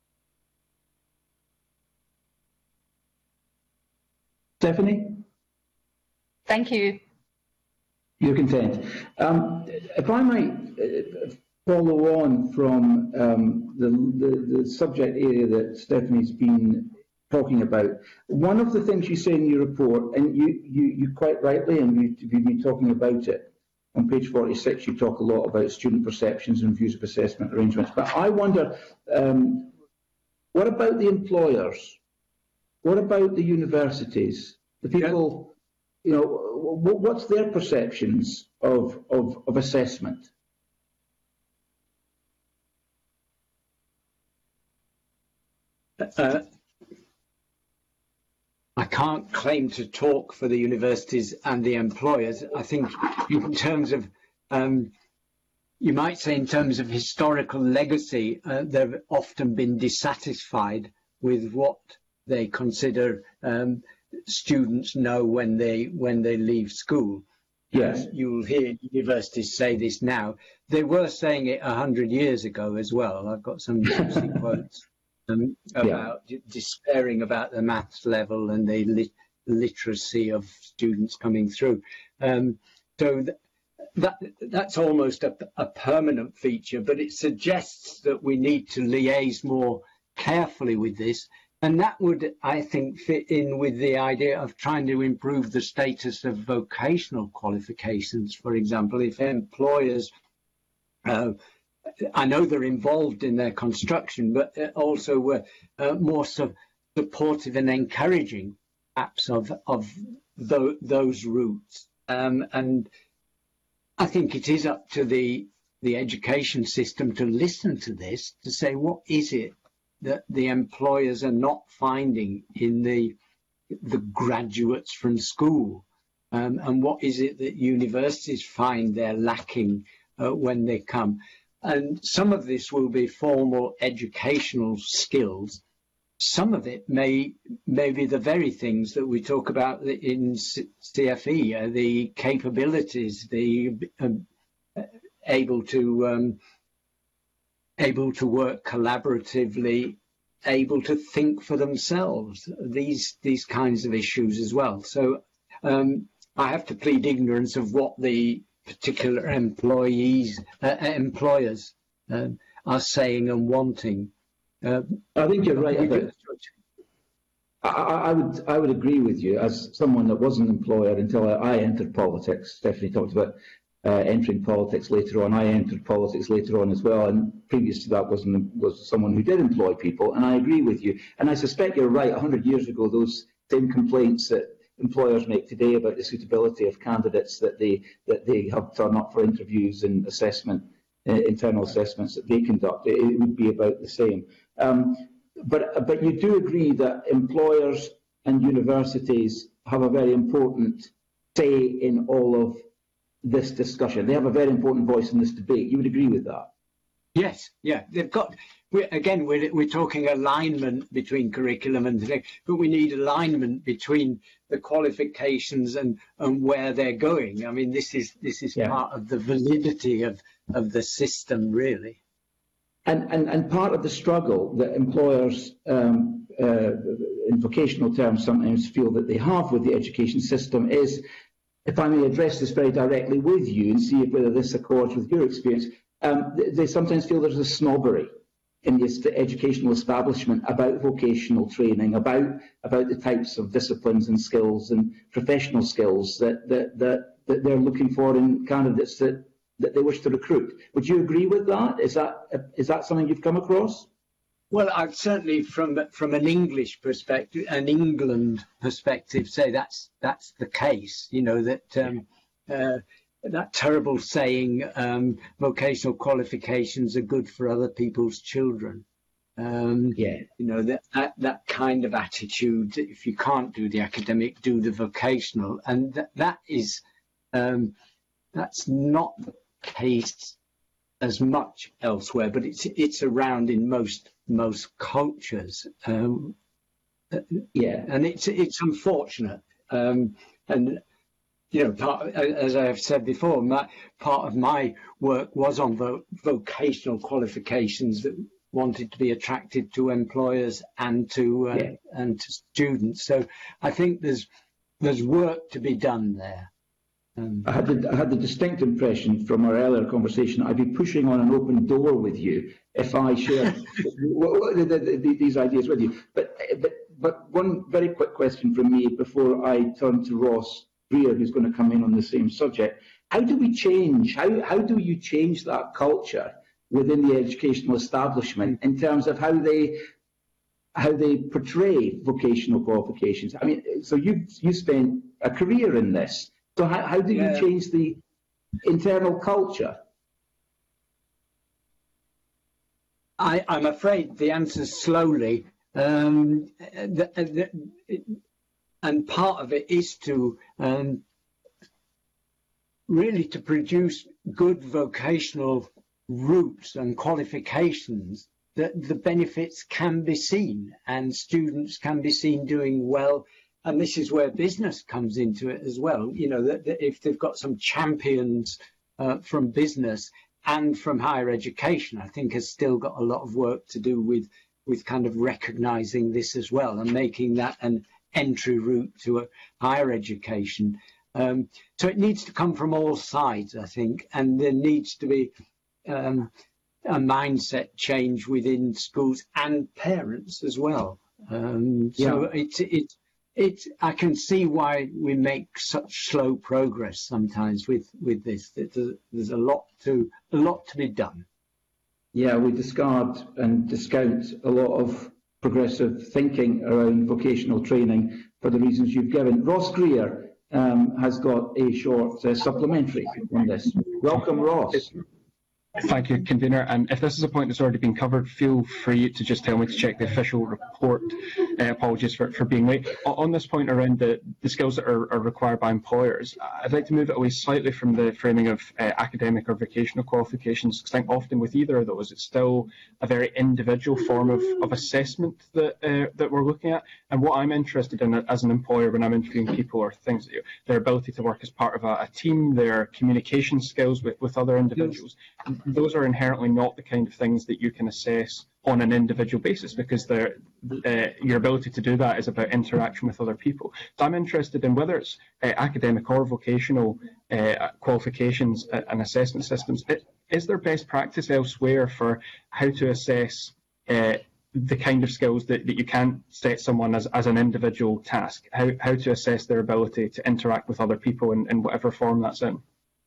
Stephanie? Thank you. You're content. If I might follow on from the subject area that Stephanie's been talking about, one of the things you say in your report, and you quite rightly, and we've been talking about it, on page 46 you talk a lot about student perceptions and views of assessment arrangements, but I wonder, what about the employers? What about the universities? The people, you know, what's their perceptions of assessment? I can't claim to talk for the universities and the employers. I think in terms of, you might say in terms of historical legacy, they've often been dissatisfied with what they consider students know when they leave school. Yes. You'll hear universities say this now. They were saying it 100 years ago as well. I've got some juicy quotes about despairing about the maths level and the literacy of students coming through. So that's almost a permanent feature, but it suggests that we need to liaise more carefully with this. And that would, I think, fit in with the idea of trying to improve the status of vocational qualifications. For example, if employers, I know they're involved in their construction, but also were more supportive and encouraging perhaps of those routes. And I think it is up to the education system to listen to this, to say, what is it that the employers are not finding in the graduates from school, and what is it that universities find they're lacking when they come? And some of this will be formal educational skills. Some of it may be the very things that we talk about in CFE, the capabilities, the able to work collaboratively, able to think for themselves, these kinds of issues as well. So I have to plead ignorance of what the particular employers are saying and wanting. I think you're right. I would agree with you, as someone that was an employer until I entered politics. Stephanie talked about entering politics later on. I entered politics later on as well, and previous to that was someone who did employ people, and I agree with you. And I suspect you're right, 100 years ago, those same complaints that employers make today about the suitability of candidates that they have turned up for interviews and assessment, internal assessments that they conduct, it would be about the same. But you do agree that employers and universities have a very important say in all of this discussion. They have a very important voice in this debate. You would agree with that? Yes, yeah. They've got, again, we're talking alignment between curriculum and things, but we need alignment between the qualifications and where they're going. I mean, this is part of the validity of the system, really. And part of the struggle that employers, in vocational terms, sometimes feel that they have with the education system is, if I may address this very directly with you and see whether this accords with your experience, they sometimes feel there's a snobbery in the educational establishment about vocational training, about the types of disciplines and skills and professional skills that they're looking for in candidates that they wish to recruit. Would you agree with that? Is that something you've come across? Well, I'd certainly, from an English perspective, an England perspective, say that's the case. You know, that terrible saying, vocational qualifications are good for other people's children. You know, that kind of attitude. If you can't do the academic, do the vocational, and that is that's not the case as much elsewhere, but it's around in most cultures. And it's unfortunate. And you know, as I have said before, part of my work was on vocational qualifications that wanted to be attractive to employers and to students. So I think there's work to be done there. I had the distinct impression from our earlier conversation I'd be pushing on an open door with you if I share these ideas with you. But one very quick question from me before I turn to Ross Greer, who's going to come in on the same subject. How do we change? How do you change that culture within the educational establishment in terms of how they portray vocational qualifications? I mean, so you spent a career in this. So how do you change the internal culture? I'm afraid the answer is slowly. And part of it is to really to produce good vocational routes and qualifications that the benefits can be seen and students can be seen doing well. And this is where business comes into it as well. You know, that if they've got some champions from business and from higher education, I think has still got a lot of work to do with kind of recognising this as well and making that an entry route to a higher education. So it needs to come from all sides, I think, and there needs to be a mindset change within schools and parents as well. So I can see why we make such slow progress sometimes with this. There's a lot to be done. Yeah, we discard and discount a lot of progressive thinking around vocational training for the reasons you've given. Ross Greer has got a short supplementary on this. Welcome, Ross. Thank you, Convener. And if this is a point that's already been covered, feel free to just tell me to check the official report. Apologies for being late. On this point around the skills that are required by employers, I'd like to move it away slightly from the framing of academic or vocational qualifications, because I think often with either of those, it's still a very individual form of assessment that we're looking at. And what I'm interested in as an employer when I'm interviewing people are things that their ability to work as part of a team, their communication skills with other individuals. Those are inherently not the kind of things that you can assess on an individual basis, because your ability to do that is about interaction with other people. So I'm interested in whether it's academic or vocational qualifications and assessment systems. Is there best practice elsewhere for how to assess the kind of skills that you can't set someone as an individual task? How to assess their ability to interact with other people in whatever form that's in?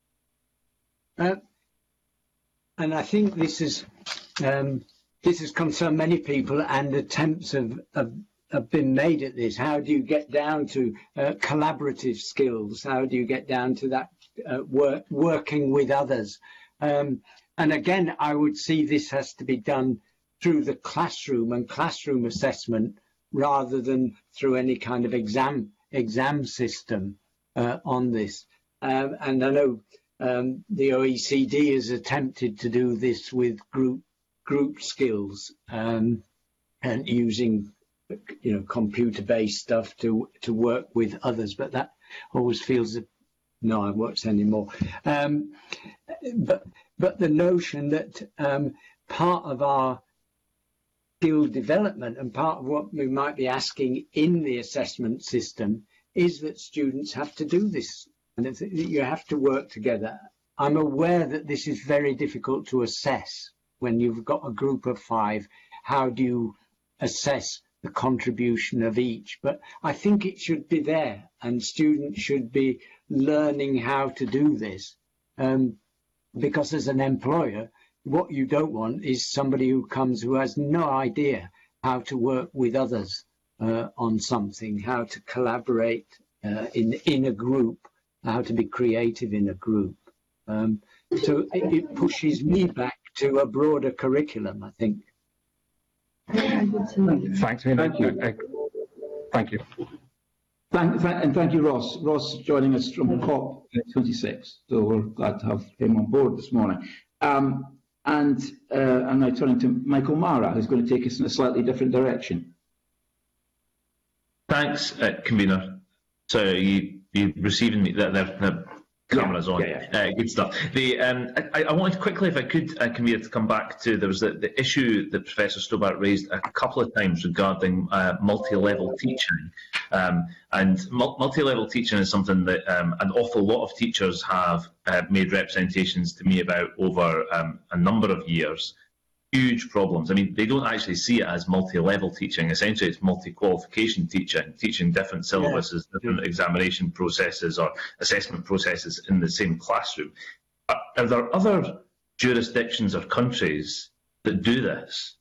And I think this has concerned many people, and attempts have been made at this. How do you get down to collaborative skills? How do you get down to that working with others? And again, I would see this has to be done through the classroom and classroom assessment rather than through any kind of exam system on this. And I know the OECD has attempted to do this with group skills and using computer-based stuff to work with others, but that always feels that no one works anymore. But the notion that part of our skill development and part of what we might be asking in the assessment system is that students have to do this, and you have to work together. I'm aware that this is very difficult to assess when you've got a group of 5. How do you assess the contribution of each? But I think it should be there, and students should be learning how to do this, because as an employer, what you don't want is somebody who comes who has no idea how to work with others on something, how to collaborate in a group, how to be creative in a group. So it pushes me back to a broader curriculum, I think. Thanks, thank you. Thank you. And thank you, Ross. Ross joining us from COP26, so we're glad to have him on board this morning. And I'm now turning to Michael Mara, who's going to take us in a slightly different direction. Thanks, convener. So you receiving me? The camera's on. Yeah. Good stuff. I wanted quickly, if I could, convener, to come back to there was the issue that Professor Stobart raised a couple of times regarding multi-level teaching, and multi-level teaching is something that an awful lot of teachers have made representations to me about over a number of years. Huge problems. I mean, they don't actually see it as multi-level teaching. Essentially, it's multi-qualification teaching different syllabuses, different examination processes or assessment processes in the same classroom. Are there other jurisdictions or countries that do this?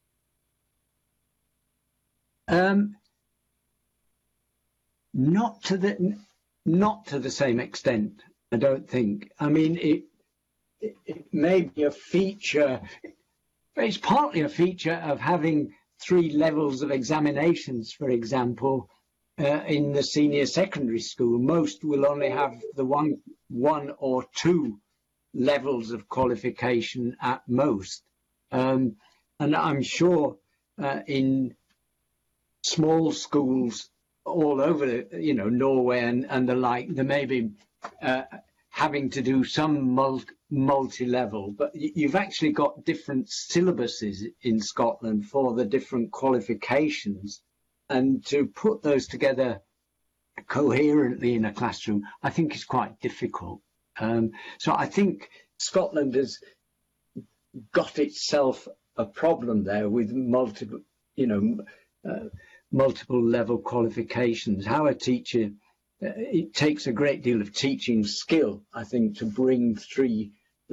Not to the same extent, I don't think. I mean, it may be a feature. It's partly a feature of having 3 levels of examinations, for example, in the senior secondary school. Most will only have the one or 2 levels of qualification at most. And I'm sure in small schools all over, Norway and the like, there may be having to do some multi-level, but you've actually got different syllabuses in Scotland for the different qualifications, and to put those together coherently in a classroom, I think is quite difficult. So I think Scotland has got itself a problem there with multiple level qualifications. How a teacher, it takes a great deal of teaching skill, I think, to bring 3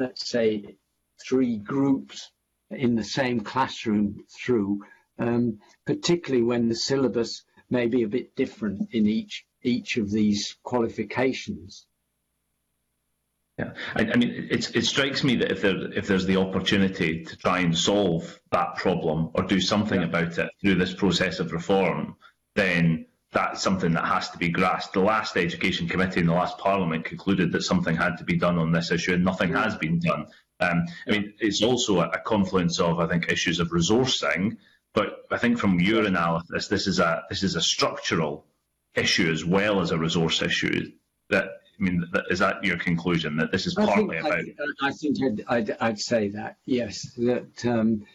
groups in the same classroom through, particularly when the syllabus may be a bit different in each of these qualifications. Yeah, I mean, it strikes me that if there's the opportunity to try and solve that problem or do something about it through this process of reform, then that's something that has to be grasped. The last Education Committee in the last Parliament concluded that something had to be done on this issue, and nothing has been done. I mean, it's also a confluence of, I think, issues of resourcing, but I think from your analysis, this is a structural issue as well as a resource issue. Is that your conclusion, that this is partly about? I think I'd say that, yes, that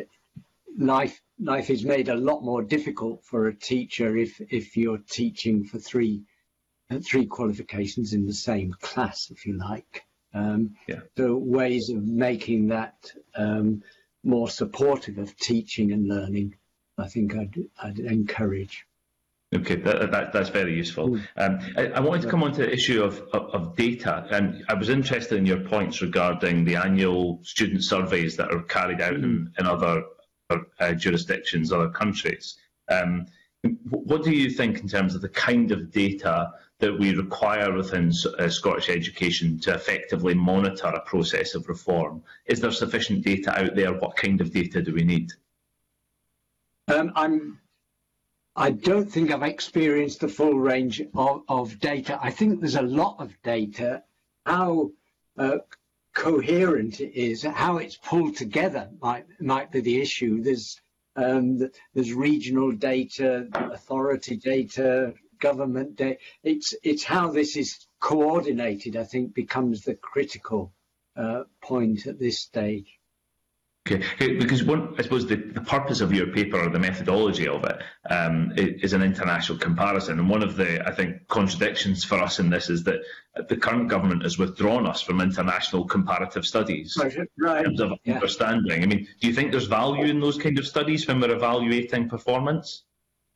life is made a lot more difficult for a teacher if you're teaching for three qualifications in the same class, if you like. So ways of making that more supportive of teaching and learning, I think I'd encourage. Okay, that's very useful. I wanted to come on to the issue of data, and I was interested in your points regarding the annual student surveys that are carried out in other jurisdictions, other countries. What do you think in terms of the kind of data that we require within Scottish education to effectively monitor a process of reform? Is there sufficient data out there? What kind of data do we need? I don't think I've experienced the full range of data. I think there's a lot of data. How coherent it is, how it's pulled together might be the issue. There's regional data, authority data, government data. It's how this is coordinated, I think, becomes the critical point at this stage. Okay, because I suppose the purpose of your paper, or the methodology of it, is an international comparison. And one of the, I think, contradictions for us in this is that the current government has withdrawn us from international comparative studies right. in terms of understanding. I mean, do you think there's value in those kind of studies when we're evaluating performance?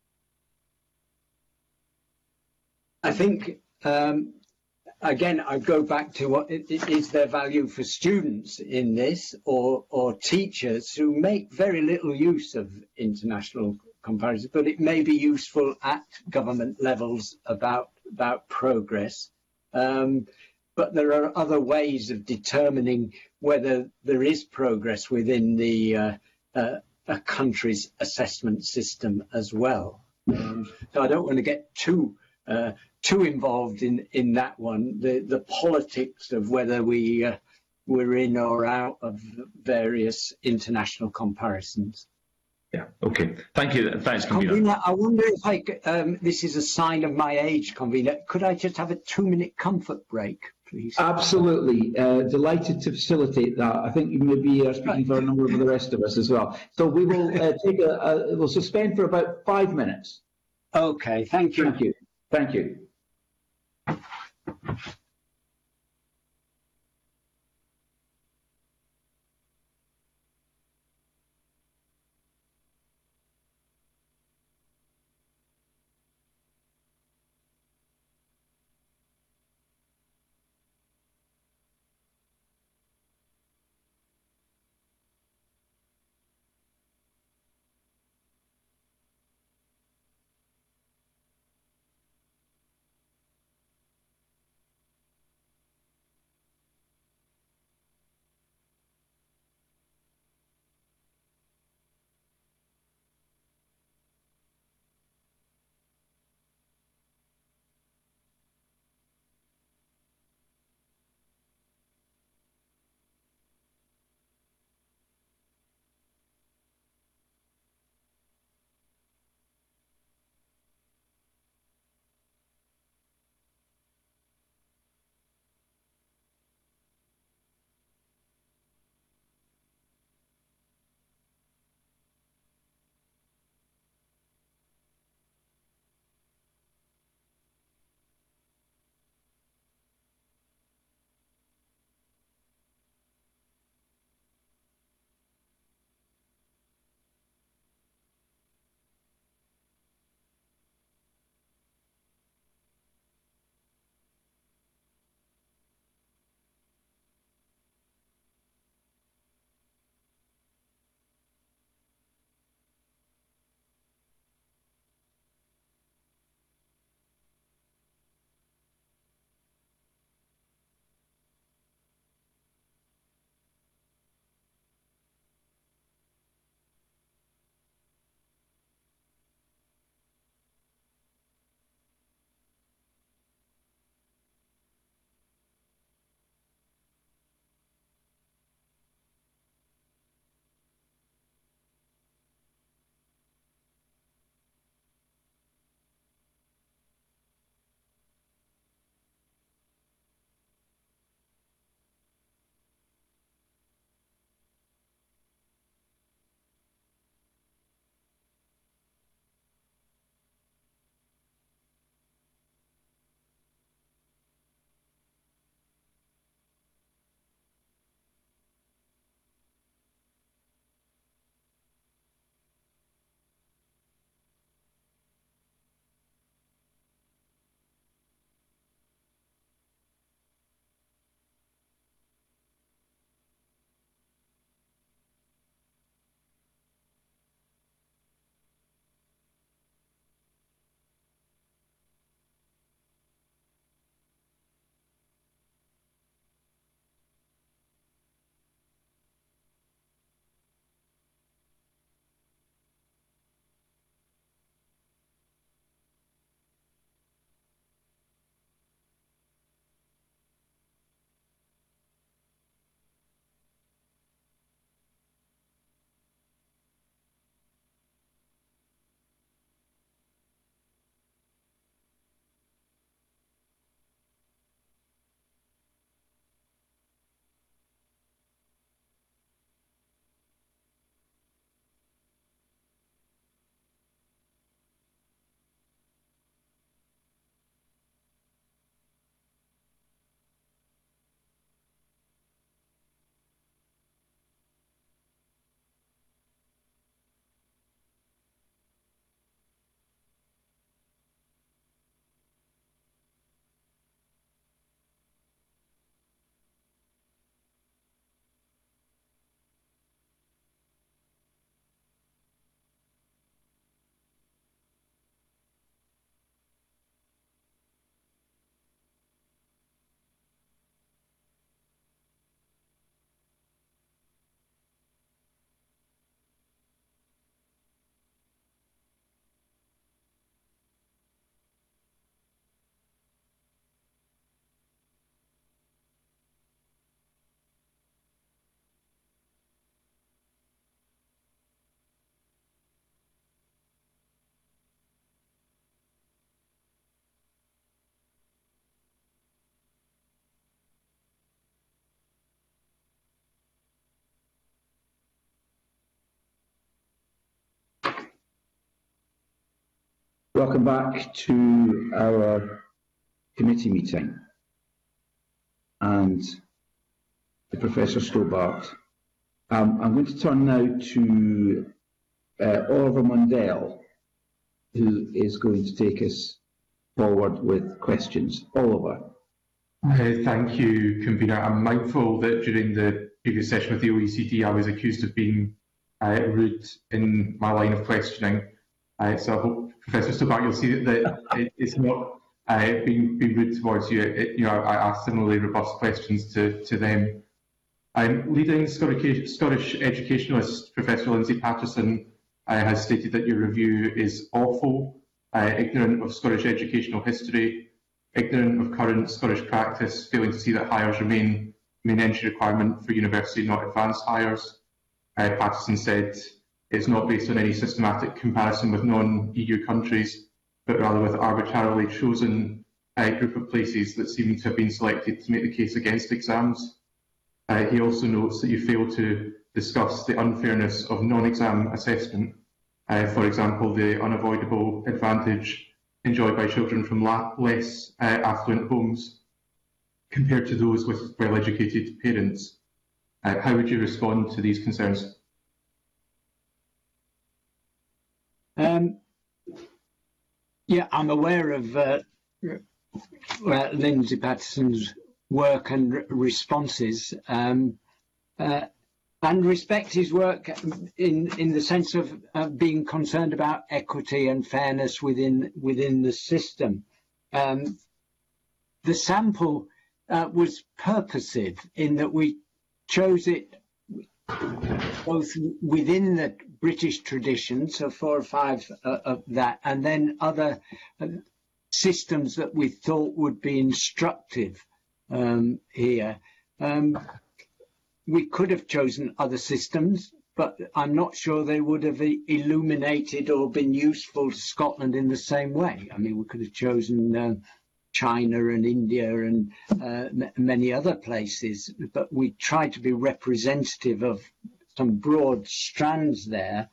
I think, again, I go back to what is there value for students in this, or teachers who make very little use of international comparisons, but it may be useful at government levels about progress. But there are other ways of determining whether there is progress within the a country's assessment system as well. So I don't want to get too involved in that one. The politics of whether we're in or out of various international comparisons. Yeah. Okay. Thank you. Thanks, Convener. Convener, I wonder if I could, this is a sign of my age, Convener. Could I just have a 2-minute comfort break, please? Absolutely. Delighted to facilitate that. I think you may be speaking for a number of the rest of us as well. So we will we'll suspend for about 5 minutes. Okay. Thank you. Thank you. Thank you. Welcome back to our committee meeting. And Professor Stobart. I'm going to turn now to Oliver Mundell, who is going to take us forward with questions. Oliver. Thank you, Convener. I'm mindful that during the previous session with the OECD, I was accused of being rude in my line of questioning. So I hope, Professor Stobart, you'll see that it's not being rude towards you. I asked similarly robust questions to them. Leading Scottish educationalist Professor Lindsay Patterson has stated that your review is awful, ignorant of Scottish educational history, ignorant of current Scottish practice, failing to see that hires remain the main entry requirement for university, not advanced hires. Patterson said it's not based on any systematic comparison with non-EU countries, but rather with arbitrarily chosen group of places that seem to have been selected to make the case against exams. He also notes that you fail to discuss the unfairness of non-exam assessment, for example, the unavoidable advantage enjoyed by children from less affluent homes compared to those with well-educated parents. How would you respond to these concerns? Yeah, I'm aware of Lindsay Patterson's work and responses, and respect his work in the sense of being concerned about equity and fairness within the system. The sample was purposive in that we chose it both within the British tradition, so 4 or 5 of that, and then other systems that we thought would be instructive here. We could have chosen other systems, but I'm not sure they would have illuminated or been useful to Scotland in the same way. I mean, we could have chosen China and India and many other places, but we tried to be representative of some broad strands there.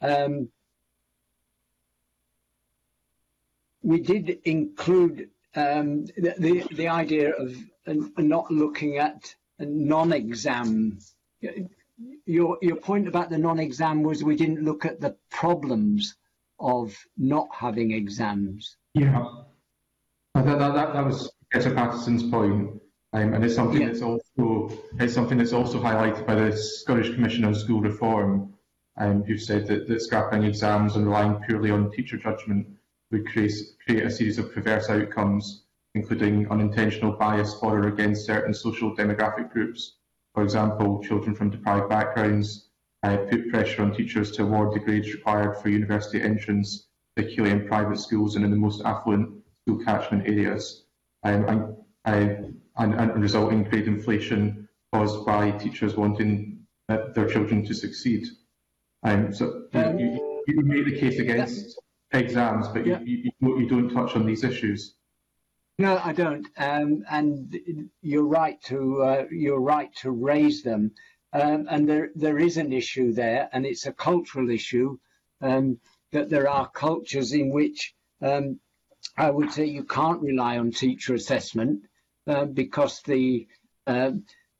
We did include the idea of not looking at non-exam. Your point about the non-exam was we didn't look at the problems of not having exams. Yeah, that was Professor Patterson's point, and it's something that's also highlighted by the Scottish Commission on School Reform, who've said that scrapping exams and relying purely on teacher judgment would create a series of perverse outcomes, including unintentional bias for or against certain social demographic groups. For example, children from deprived backgrounds put pressure on teachers to award the grades required for university entrance, particularly in private schools and in the most affluent school catchment areas, and result in grade inflation caused by teachers wanting their children to succeed. So you make the case against exams, but you don't touch on these issues. No, I don't, and you're right to raise them, and there is an issue there, and it's a cultural issue, that there are cultures in which I would say you can't rely on teacher assessment because there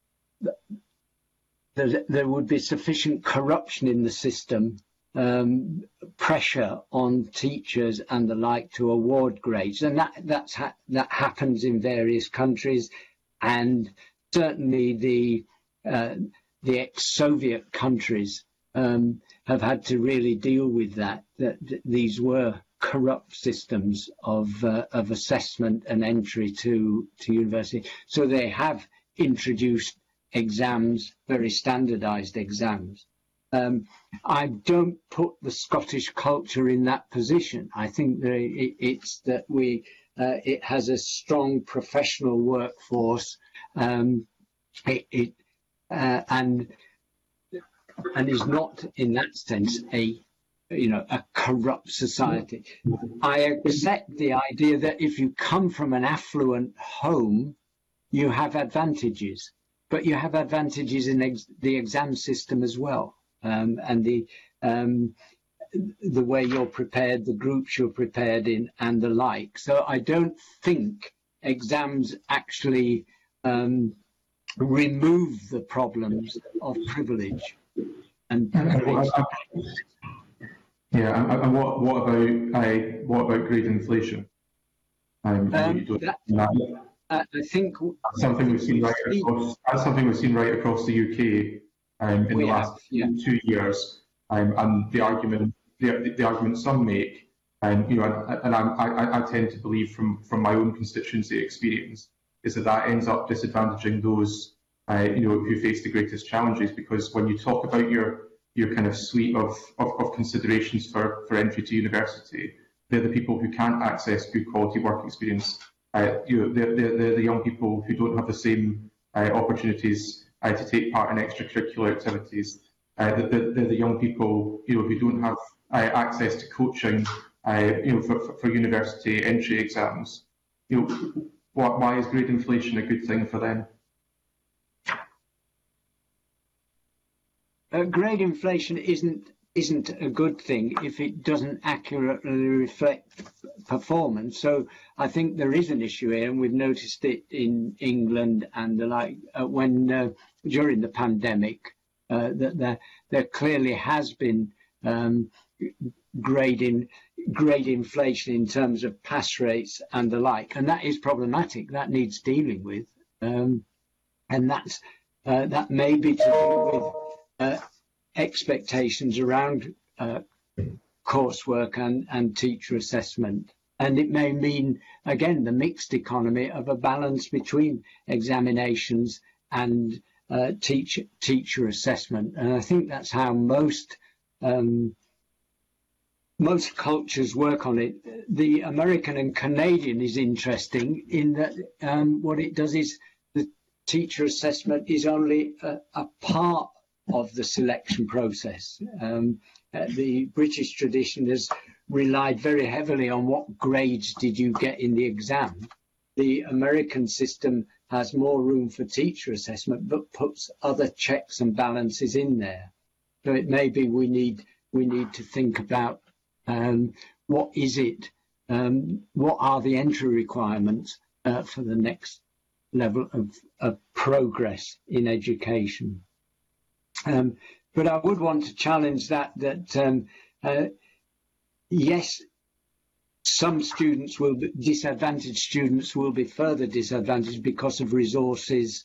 would be sufficient corruption in the system, pressure on teachers and the like to award grades, and that happens in various countries, and certainly the ex-Soviet countries have had to really deal with that these were corrupt systems of assessment and entry to university. So they have introduced exams, very standardised exams. I don't put the Scottish culture in that position. I think that it's that it has a strong professional workforce, and is not in that sense a corrupt society. I accept the idea that if you come from an affluent home, you have advantages, but you have advantages in the exam system as well. And the way you're prepared, the groups you're prepared in, and the like. So I don't think exams actually remove the problems of privilege. And yeah, and what about grade inflation? I think that's something we've seen right across. That's something we've seen right across the UK in the last 2 years. And the argument some make, and I tend to believe from my own constituency experience, is that ends up disadvantaging those who face the greatest challenges, because when you talk about your kind of suite of considerations for entry to university, they're the people who can't access good quality work experience. They're the young people who don't have the same opportunities to take part in extracurricular activities. They're the young people who don't have access to coaching for university entry exams. Why is grade inflation a good thing for them? Grade inflation isn't a good thing if it doesn't accurately reflect performance. So I think there is an issue here, and we've noticed it in England and the like when during the pandemic that there clearly has been grade inflation in terms of pass rates and the like, and that is problematic. That needs dealing with, and that may be to do with expectations around coursework and teacher assessment. And it may mean, again, the mixed economy of a balance between examinations and teacher assessment. And I think that's how most cultures work on it. The American and Canadian is interesting in that what it does is the teacher assessment is only a part of the selection process. The British tradition has relied very heavily on what grades did you get in the exam. The American system has more room for teacher assessment, but puts other checks and balances in there. So it may be we need to think about what is it, what are the entry requirements for the next level of progress in education. But I would want to challenge that yes, some students will be disadvantaged. Students will be further disadvantaged because of resources,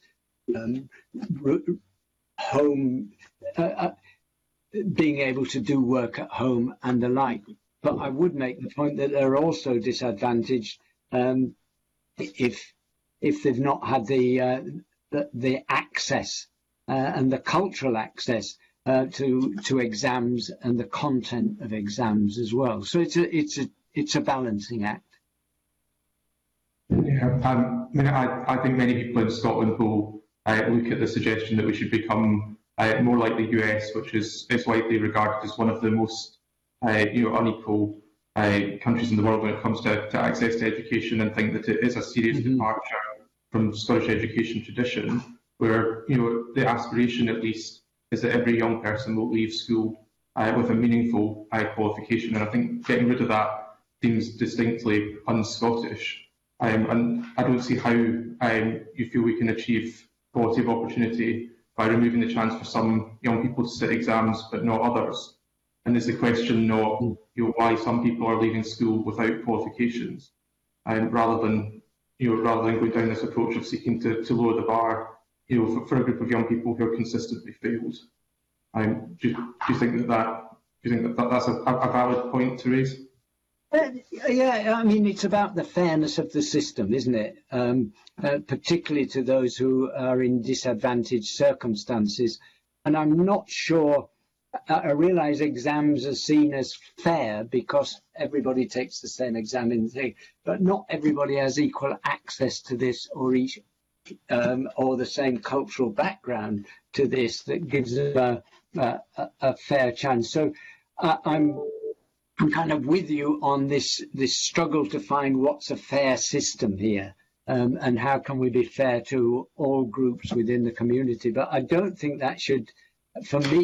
home, being able to do work at home and the like. But I would make the point that they're also disadvantaged if they've not had the access and the cultural access to exams and the content of exams as well. So it's a balancing act. Yeah, I think many people in Scotland will look at the suggestion that we should become more like the US, which is widely regarded as one of the most unequal countries in the world when it comes to access to education, and think that it is a serious departure from Scottish education tradition, where the aspiration at least is that every young person will leave school with a meaningful qualification. And I think getting rid of that seems distinctly un-Scottish. And I don't see how you feel we can achieve quality of opportunity by removing the chance for some young people to sit exams but not others. And is the question not why some people are leaving school without qualifications, rather than going down this approach of seeking to lower the bar for a group of young people who are consistently failed. Do you think that's a valid point to raise? Yeah, I mean, it's about the fairness of the system, isn't it? Particularly to those who are in disadvantaged circumstances. And I'm not sure, I realise exams are seen as fair because everybody takes the same exam in the thing, but not everybody has equal access to this or the same cultural background to this that gives them a fair chance. So I'm kind of with you on this struggle to find what's a fair system here, and how can we be fair to all groups within the community. But I don't think that should, for me,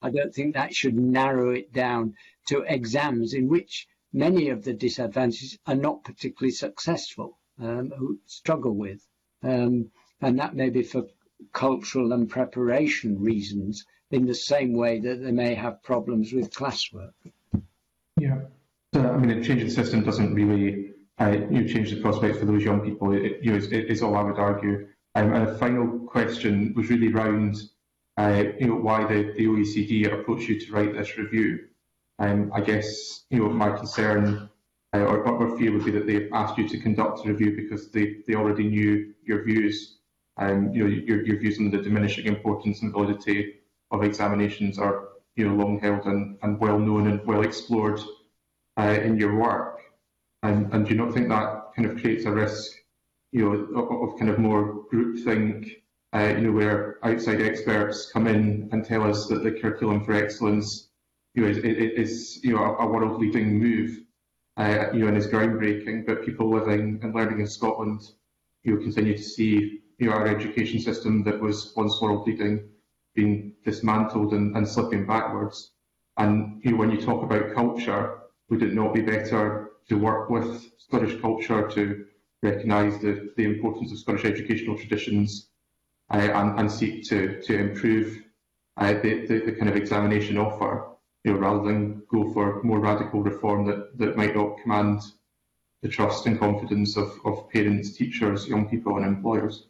I don't think that should narrow it down to exams in which many of the disadvantages are not particularly successful, who struggle with. And that may be for cultural and preparation reasons, in the same way that they may have problems with classwork. Yeah. So, I mean, changing the system doesn't really change the prospects for those young people. Is all I would argue. And a final question was really around, why the OECD approached you to write this review. I guess, my concern or fear would be that they asked you to conduct a review because they already knew your views. Your views on the diminishing importance and validity of examinations are, long held and well known and well explored in your work. And do you not think that kind of creates a risk, of kind of more groupthink, where outside experts come in and tell us that the curriculum for excellence, is a world-leading move, and is groundbreaking, but people living and learning in Scotland, continue to see, our education system that was once world-leading being dismantled and slipping backwards. And when you talk about culture, would it not be better to work with Scottish culture to recognise the importance of Scottish educational traditions and seek to improve the kind of examination offer, rather than go for more radical reform that might not command the trust and confidence of parents, teachers, young people and employers?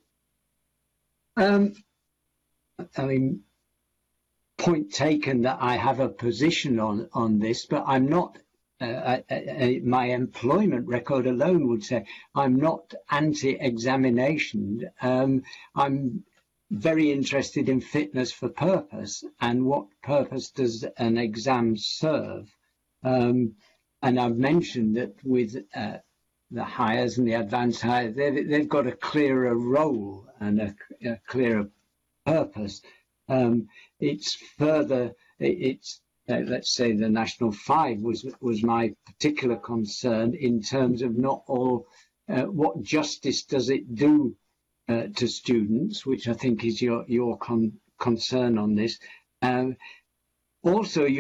I mean, point taken that I have a position on this, but I'm not, my employment record alone would say I'm not anti-examination. I'm very interested in fitness for purpose and what purpose does an exam serve. And I've mentioned that with the hires and the advanced hires, they've got a clearer role and a clearer purpose. It's further, let's say the National 5 was my particular concern in terms of not all, what justice does it do to students, which I think is your concern on this. Also,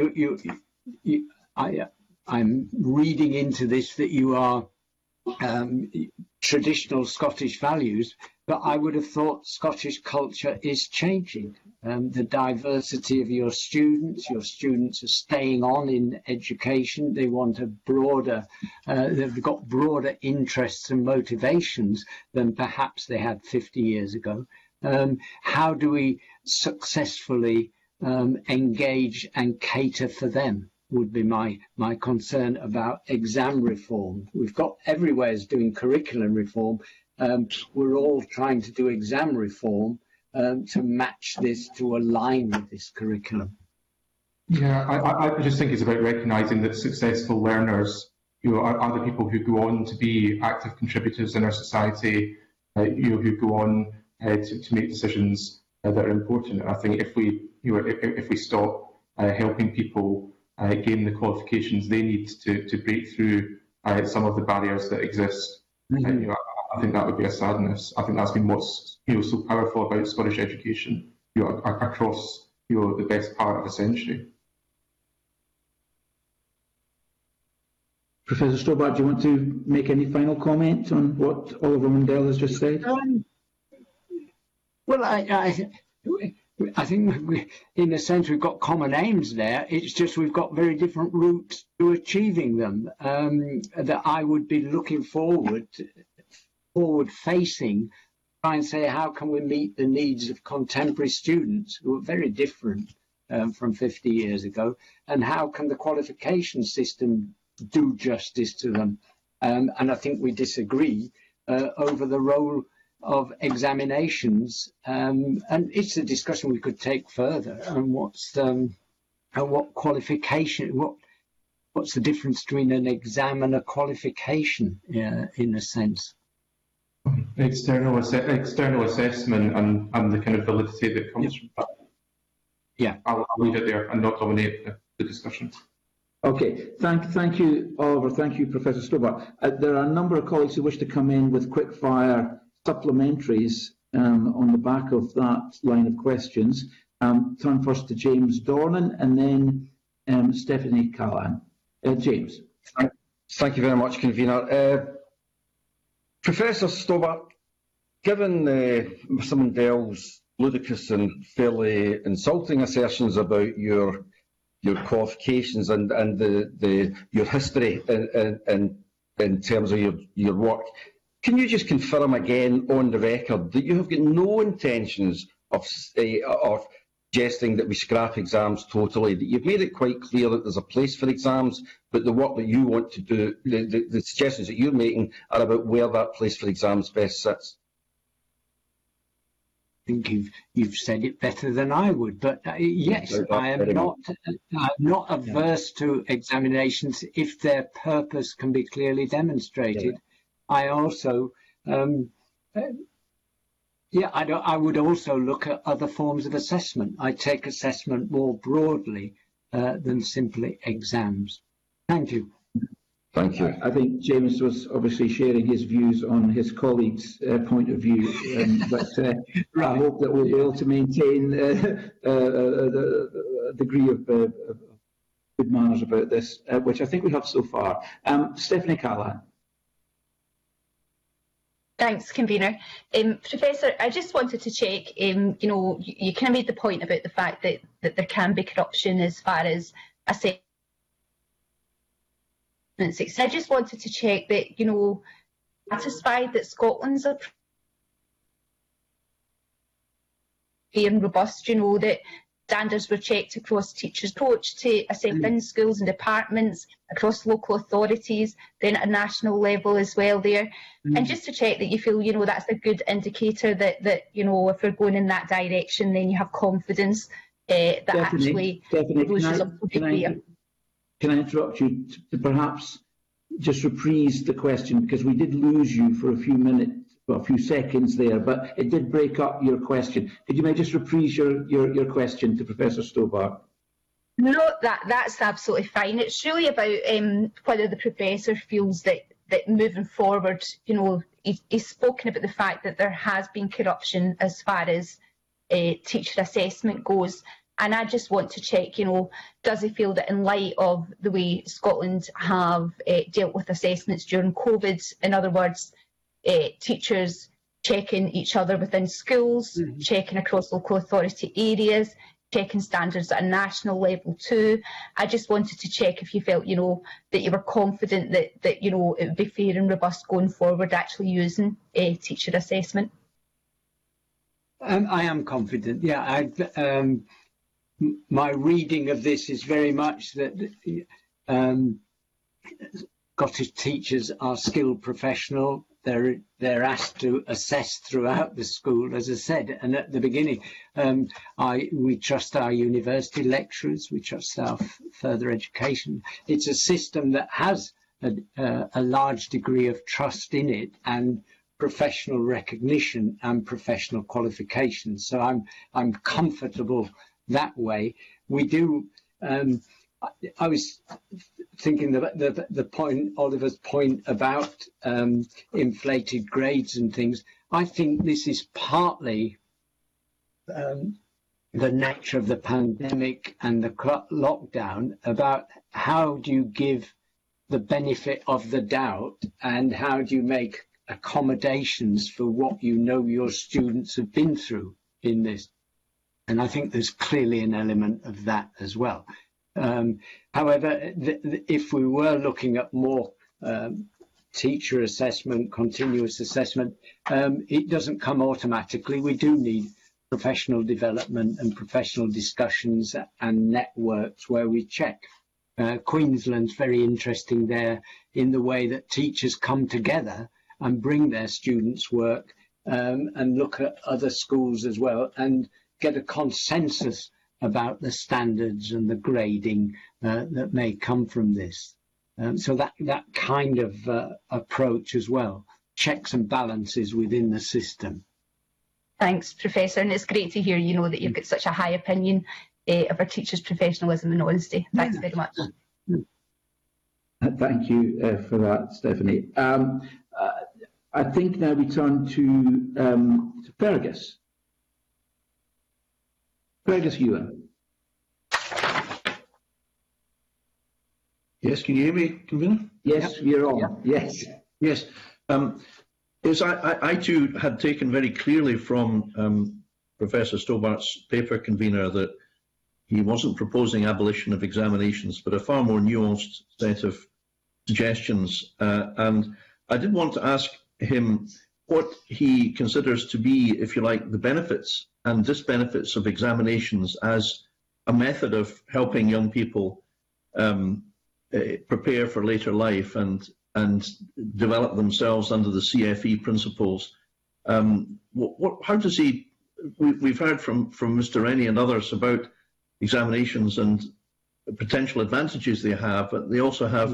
I'm reading into this that you are traditional Scottish values, but I would have thought Scottish culture is changing. The diversity of your students are staying on in education. They want a broader, they've got broader interests and motivations than perhaps they had 50 years ago. How do we successfully engage and cater for them? Would be my concern about exam reform. We've got everywhere is doing curriculum reform. We're all trying to do exam reform to match this, to align with this curriculum. Yeah, I just think it's about recognising that successful learners, are the people who go on to be active contributors in our society, who go on to make decisions that are important. And I think if we stop helping people gain the qualifications they need to break through some of the barriers that exist, I think that would be a sadness. I think that's been what's so powerful about Scottish education, across the best part of a century. Professor Stobart, do you want to make any final comment on what Oliver Mundell has just said? Well, I think in a sense we've got common aims there. It's just we've got very different routes to achieving them. That I would be looking forward facing, try and say how can we meet the needs of contemporary students who are very different from 50 years ago, and how can the qualification system do justice to them? And I think we disagree over the role of examinations, and it's a discussion we could take further. And what qualification? What's the difference between an exam and a qualification, in a sense? External assessment and the kind of validity that comes from that. Yeah, I'll leave it there and not dominate the discussion. Okay, thank you, Oliver. Thank you, Professor Stobart. There are a number of colleagues who wish to come in with quick-fire supplementaries on the back of that line of questions. Turn first to James Dornan and then Stephanie Callahan. James. Thank you very much, Convener. Professor Stobart, given Mr Mundell's ludicrous and fairly insulting assertions about your qualifications and your history in terms of your work, can you just confirm again on the record that you have got no intentions of suggesting that we scrap exams totally, that you've made it quite clear that there's a place for exams, but the work that you want to do, the suggestions that you're making are about where that place for exams best sits? I think you've said it better than I would, but yes, I am not averse to examinations if their purpose can be clearly demonstrated. Yeah. I also, I would also look at other forms of assessment. I take assessment more broadly than simply exams. Thank you. Thank you. I think James was obviously sharing his views on his colleagues' point of view, but right. I hope that we'll be able to maintain a degree of good manners about this, which I think we have so far. Stephanie Callahan. Thanks, Convener. Professor, I just wanted to check, you know, you kind of made the point about the fact that there can be corruption as far as assessment. So I just wanted to check that, you know, satisfied that Scotland's are fair and robust, you know, that standards were checked across teachers' approach to assessment in schools and departments, across local authorities, then at a national level as well there. And just to check that you feel, you know, that's a good indicator that you know, if we're going in that direction, then you have confidence that actually those results will be clear. Can I interrupt you to perhaps just reprise the question, because we did lose you for a few minutes, well, a few seconds there, but it did break up your question. Could you maybe just reprise your question to Professor Stobart? No, that's absolutely fine. It's really about whether the professor feels that moving forward, you know, he's spoken about the fact that there has been corruption as far as teacher assessment goes. And I just want to check, you know, does he feel that in light of the way Scotland have dealt with assessments during COVID, in other words, teachers checking each other within schools, checking across local authority areas, checking standards at a national level too. I just wanted to check if you felt, you know, that you were confident that you know, it would be fair and robust going forward actually using teacher assessment. I am confident, yeah. My reading of this is very much that Scottish teachers are skilled professional. They're asked to assess throughout the school, as I said, and at the beginning, we trust our university lecturers, we trust our further education. It's a system that has a large degree of trust in it and professional recognition and professional qualifications. So I'm comfortable that way. We do. I was thinking the point, Oliver's point about inflated grades and things. I think this is partly the nature of the pandemic and the lockdown, about how do you give the benefit of the doubt and how do you make accommodations for what you know your students have been through in this. And I think there's clearly an element of that as well. However, if we were looking at more teacher assessment, continuous assessment, it doesn't come automatically. We do need professional development and professional discussions and networks where we check. Queensland's very interesting there in the way that teachers come together and bring their students' work and look at other schools as well and get a consensus about the standards and the grading that may come from this. So that kind of approach as well, checks and balances within the system. Thanks, Professor, and it's great to hear, you know, that you've got such a high opinion of our teachers' professionalism and honesty. Thanks very much. Thank you for that, Stephanie. I think now we turn to Fergus. Meredith Ewan. Yes, can you hear me, Convener? Yes, you're on. Yes. Yes. Yes, I too had taken very clearly from Professor Stobart's paper, Convener, that he wasn't proposing abolition of examinations, but a far more nuanced set of suggestions. And I did want to ask him what he considers to be, if you like, the benefits and disbenefits of examinations as a method of helping young people prepare for later life and develop themselves under the CFE principles. How does he? We've heard from Mr. Rennie and others about examinations and potential advantages they have, but they also have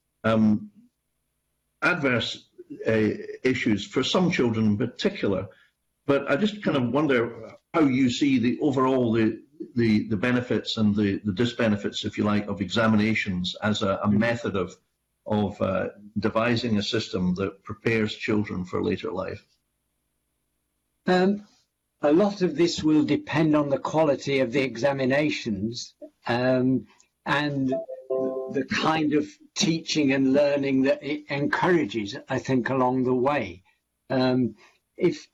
adverse issues for some children in particular. But I just kind of wonder how you see the overall the benefits and the disbenefits, if you like, of examinations as a method of devising a system that prepares children for later life. A lot of this will depend on the quality of the examinations and the kind of teaching and learning that it encourages, I think, along the way. If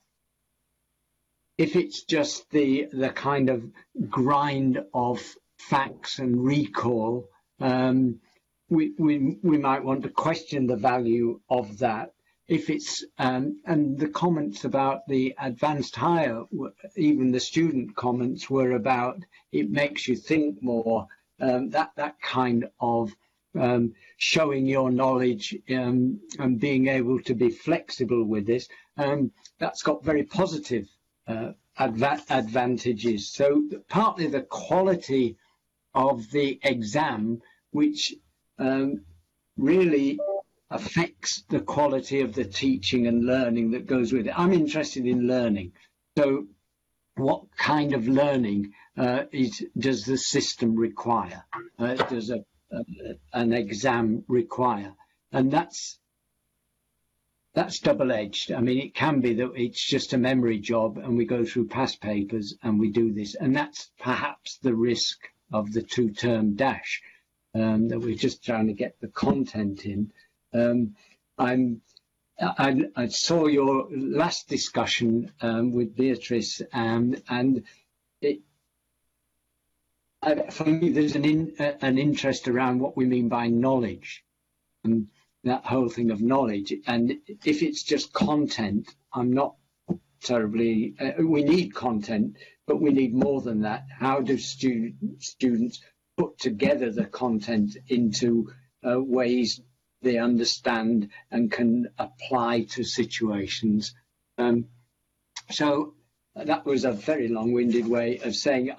it's just the kind of grind of facts and recall, we might want to question the value of that. If it's and the comments about the advanced higher, even the student comments were about it makes you think more. That kind of showing your knowledge and being able to be flexible with this, that's got very positive advantages. So partly the quality of the exam, which really affects the quality of the teaching and learning that goes with it. I'm interested in learning. So what kind of learning does the system require? Does an exam require? And that's double-edged. I mean, it can be that it's just a memory job and we go through past papers and we do this. And that's perhaps the risk of the two-term dash, that we're just trying to get the content in. I saw your last discussion with Beatrice, and for me, there's an interest around what we mean by knowledge, and that whole thing of knowledge. And if it's just content, I'm not terribly. We need content, but we need more than that. How do students put together the content into ways they understand and can apply to situations? So that was a very long-winded way of saying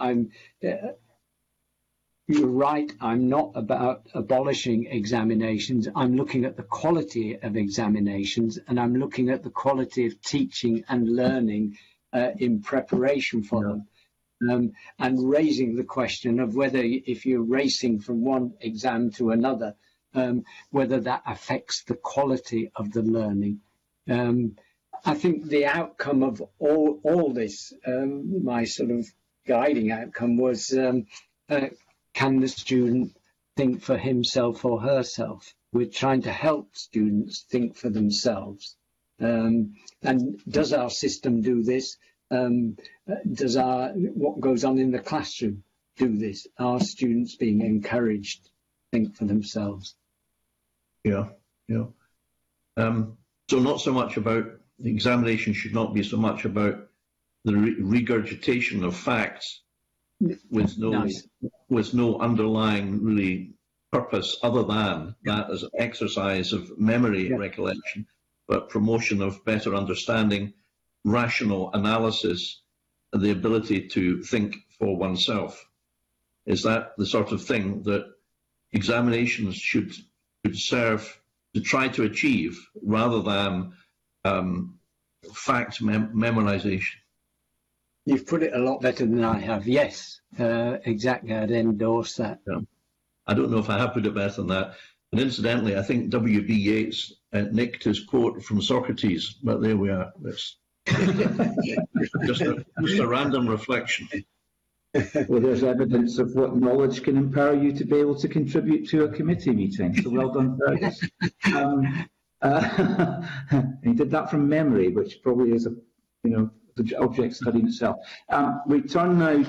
you're right, I'm not about abolishing examinations. I'm looking at the quality of examinations, and I'm looking at the quality of teaching and learning in preparation for them, and raising the question of whether, if you're racing from one exam to another, whether that affects the quality of the learning. I think the outcome of all this, my sort of guiding outcome was, can the student think for himself or herself? We're trying to help students think for themselves. And does our system do this? Does what goes on in the classroom do this? Are students being encouraged to think for themselves? Yeah. So not so much about the examination should not be so much about the regurgitation of facts with no underlying really purpose other than that as an exercise of memory recollection, but promotion of better understanding, rational analysis, and the ability to think for oneself. Is that the sort of thing that examinations should serve to try to achieve, rather than fact memorization? You've put it a lot better than I have. Yes, exactly. I'd endorse that. Yeah. I don't know if I have put it better than that. And incidentally, I think W.B. Yeats nicked his quote from Socrates, but there we are. It's just a random reflection. Well, there's evidence of what knowledge can empower you to be able to contribute to a committee meeting. So well done, Fergus. He did that from memory, which probably is the object study in itself. We turn now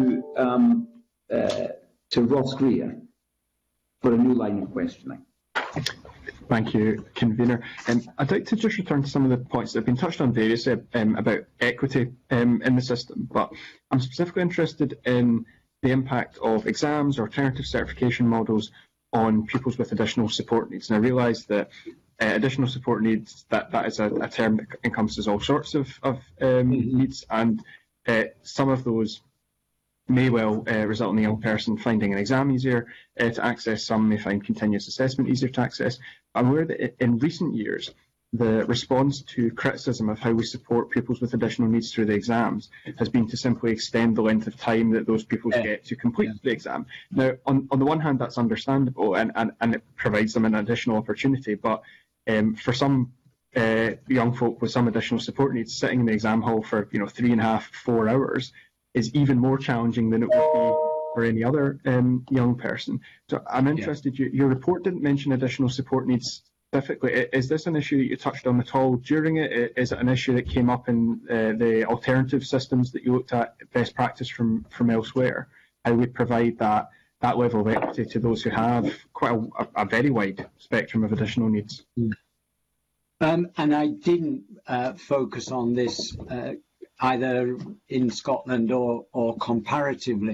to Ross Greer for a new line of questioning. Thank you, Convener. I'd like to just return to some of the points that have been touched on variously about equity in the system, but I'm specifically interested in the impact of exams or alternative certification models on pupils with additional support needs. And I realise that additional support needs, that is a term that encompasses all sorts of needs, and some of those may well result in the young person finding an exam easier to access. Some may find continuous assessment easier to access. I'm aware that in recent years, the response to criticism of how we support pupils with additional needs through the exams has been to simply extend the length of time that those pupils get to complete the exam. Now, on the one hand, that's understandable and it provides them an additional opportunity, but for some young folk with some additional support needs, sitting in the exam hall for 3.5, 4 hours is even more challenging than it would be for any other young person. So I'm interested, your report didn't mention additional support needs specifically. Is this an issue that you touched on at all during it? Is it an issue that came up in the alternative systems that you looked at, best practice from elsewhere? How we provide that level of equity to those who have quite a very wide spectrum of additional needs? And I didn't focus on this either in Scotland or comparatively.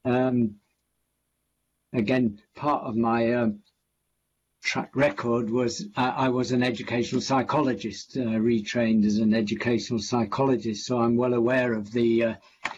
Again, part of my track record was I was an educational psychologist, retrained as an educational psychologist, so I'm well aware of the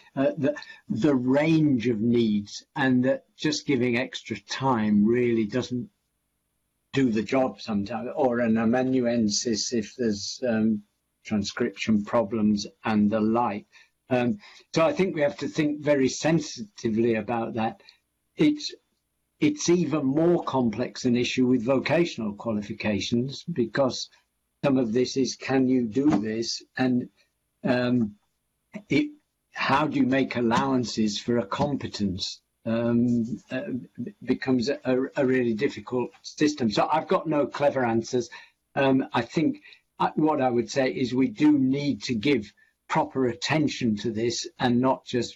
range of needs, and that just giving extra time really doesn't do the job sometimes, or an amanuensis if there's transcription problems and the like. So I think we have to think very sensitively about that. It's even more complex an issue with vocational qualifications, because some of this is, can you do this? And how do you make allowances for a competence? Becomes a really difficult system. So I've got no clever answers. I think what I would say is we do need to give proper attention to this, and not just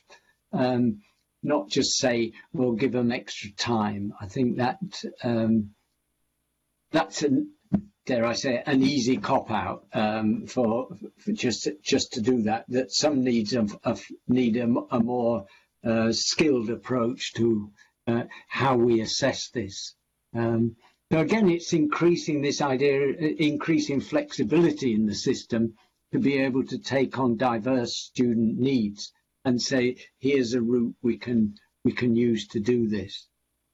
say we'll give them extra time. I think that that's dare I say, an easy cop out for just to do that. That some needs need a more skilled approach to how we assess this. So again, it's increasing this idea, increasing flexibility in the system to be able to take on diverse student needs and say, here's a route we can use to do this.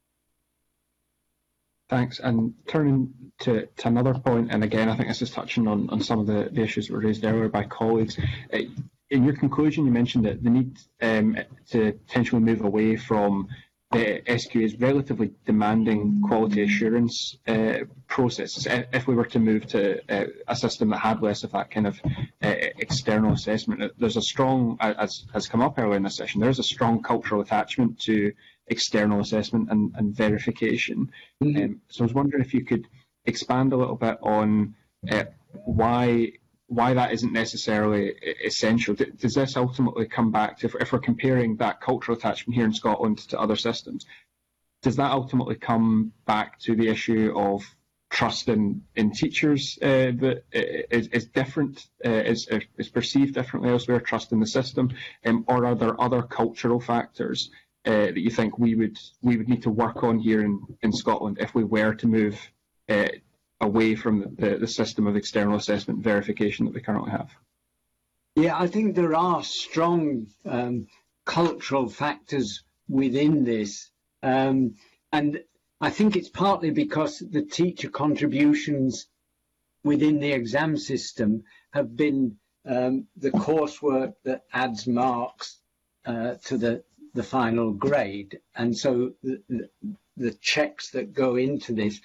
Thanks. And turning to another point, and again, I think this is touching on some of the issues that were raised earlier by colleagues. In your conclusion, you mentioned that the need to potentially move away from the SQA's relatively demanding quality assurance processes, if we were to move to a system that had less of that kind of external assessment. There's a strong, as has come up earlier in this session, there's a strong cultural attachment to external assessment and verification. Mm-hmm. So I was wondering if you could expand a little bit on why that isn't necessarily essential. Does this ultimately come back to, if we're comparing that cultural attachment here in Scotland to other systems, does that ultimately come back to the issue of trust in teachers that is different, is perceived differently elsewhere, trust in the system, or are there other cultural factors that you think we would need to work on here in Scotland if we were to move away from the system of external assessment verification that we currently have? Yeah, I think there are strong cultural factors within this. And I think it's partly because the teacher contributions within the exam system have been the coursework that adds marks to the final grade. And so the checks that go into this,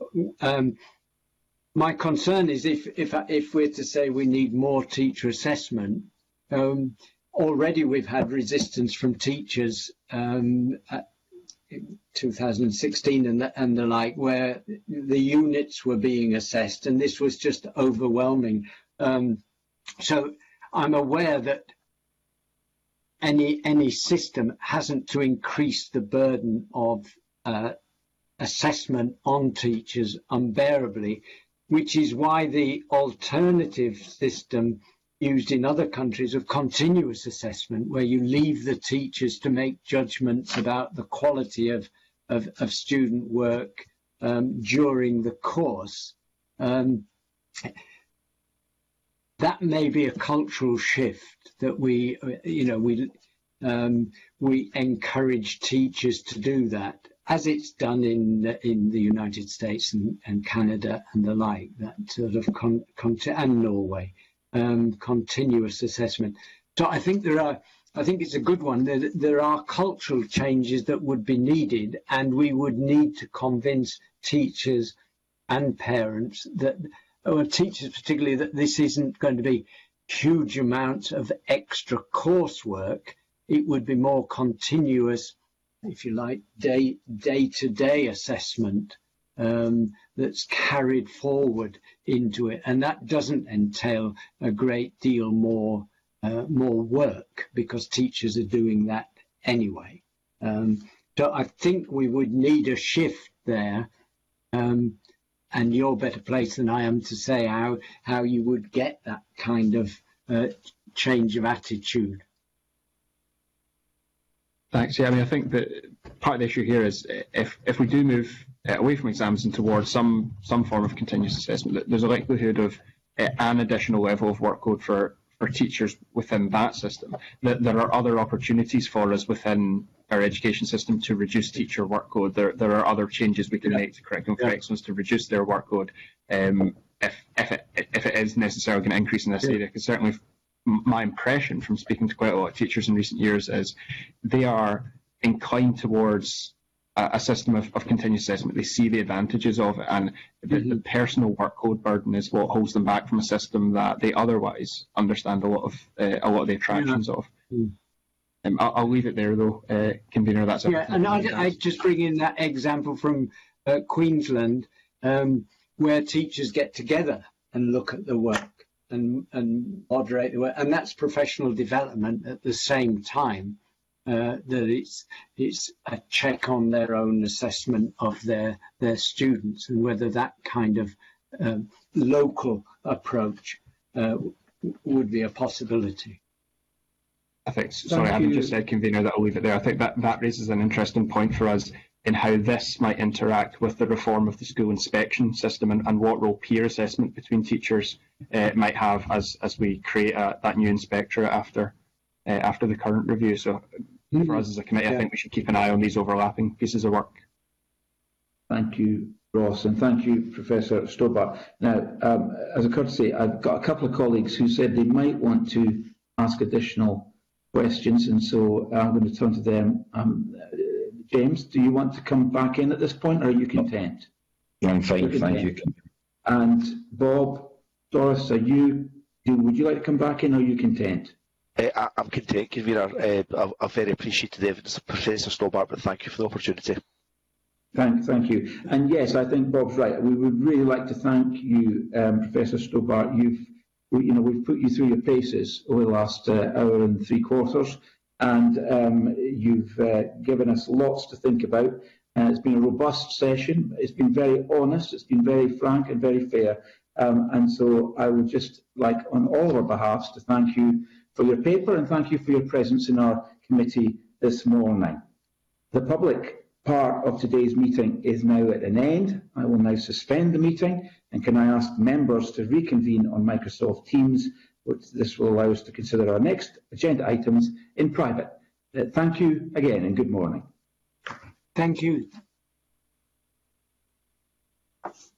my concern is if we're to say we need more teacher assessment, already we've had resistance from teachers in 2016 and the like, where the units were being assessed, and this was just overwhelming. So I'm aware that any system hasn't to increase the burden of assessment on teachers unbearably, which is why the alternative system used in other countries of continuous assessment, where you leave the teachers to make judgments about the quality of student work during the course. That may be a cultural shift that we encourage teachers to do that, as it's done in the United States and Canada and the like, that sort of and Norway, continuous assessment. So I think it's a good one. There are cultural changes that would be needed, and we would need to convince teachers and parents that, or teachers particularly, that this isn't going to be huge amounts of extra coursework. It would be more continuous, if you like, day-to-day assessment that's carried forward into it, and that doesn't entail a great deal more work, because teachers are doing that anyway. So I think we would need a shift there, and you're better placed than I am to say how you would get that kind of change of attitude. Thanks. Yeah, I mean, I think that part of the issue here is if we do move away from exams and towards some form of continuous assessment, there's a likelihood of an additional level of workload for teachers within that system. That there are other opportunities for us within our education system to reduce teacher workload. There are other changes we can make to Curriculum for Excellence to reduce their workload. If it is necessarily going to increase in this area, because certainly my impression from speaking to quite a lot of teachers in recent years is they are inclined towards a system of continuous assessment. They see the advantages of it, and the personal workload burden is what holds them back from a system that they otherwise understand a lot of the attractions of. I'll leave it there, though, convener. That's yeah, and I just bring in that example from Queensland, where teachers get together and look at the work and moderate the work, and that's professional development at the same time. That it's a check on their own assessment of their students, and whether that kind of local approach would be a possibility. I think, sorry, I haven't just said, convener, that I'll leave it there. I think that raises an interesting point for us in how this might interact with the reform of the school inspection system, and what role peer assessment between teachers might have as we create that new inspectorate after the current review. So for us as a committee, I think we should keep an eye on these overlapping pieces of work. Thank you, Ross, and thank you, Professor Stobart. Now, as a courtesy, I've got a couple of colleagues who said they might want to ask additional questions, and so I'm going to turn to them. James, do you want to come back in at this point, or are you content? Yeah, I'm fine, thank you. And Bob, Doris, would you like to come back in, or are you content? I'm content, convener. I'm very appreciative of the evidence of Professor Stobart, but thank you for the opportunity. Thank you. And yes, I think Bob's right. We would really like to thank you, Professor Stobart. We've put you through your paces over the last hour and 3/4, and you've given us lots to think about. It's been a robust session. It's been very honest. It's been very frank and very fair. And so I would just like, on all of our behalves, to thank you for your paper, and thank you for your presence in our committee this morning. The public part of today's meeting is now at an end. I will now suspend the meeting, and can I ask members to reconvene on Microsoft Teams, which this will allow us to consider our next agenda items in private. Thank you again, and good morning. Thank you.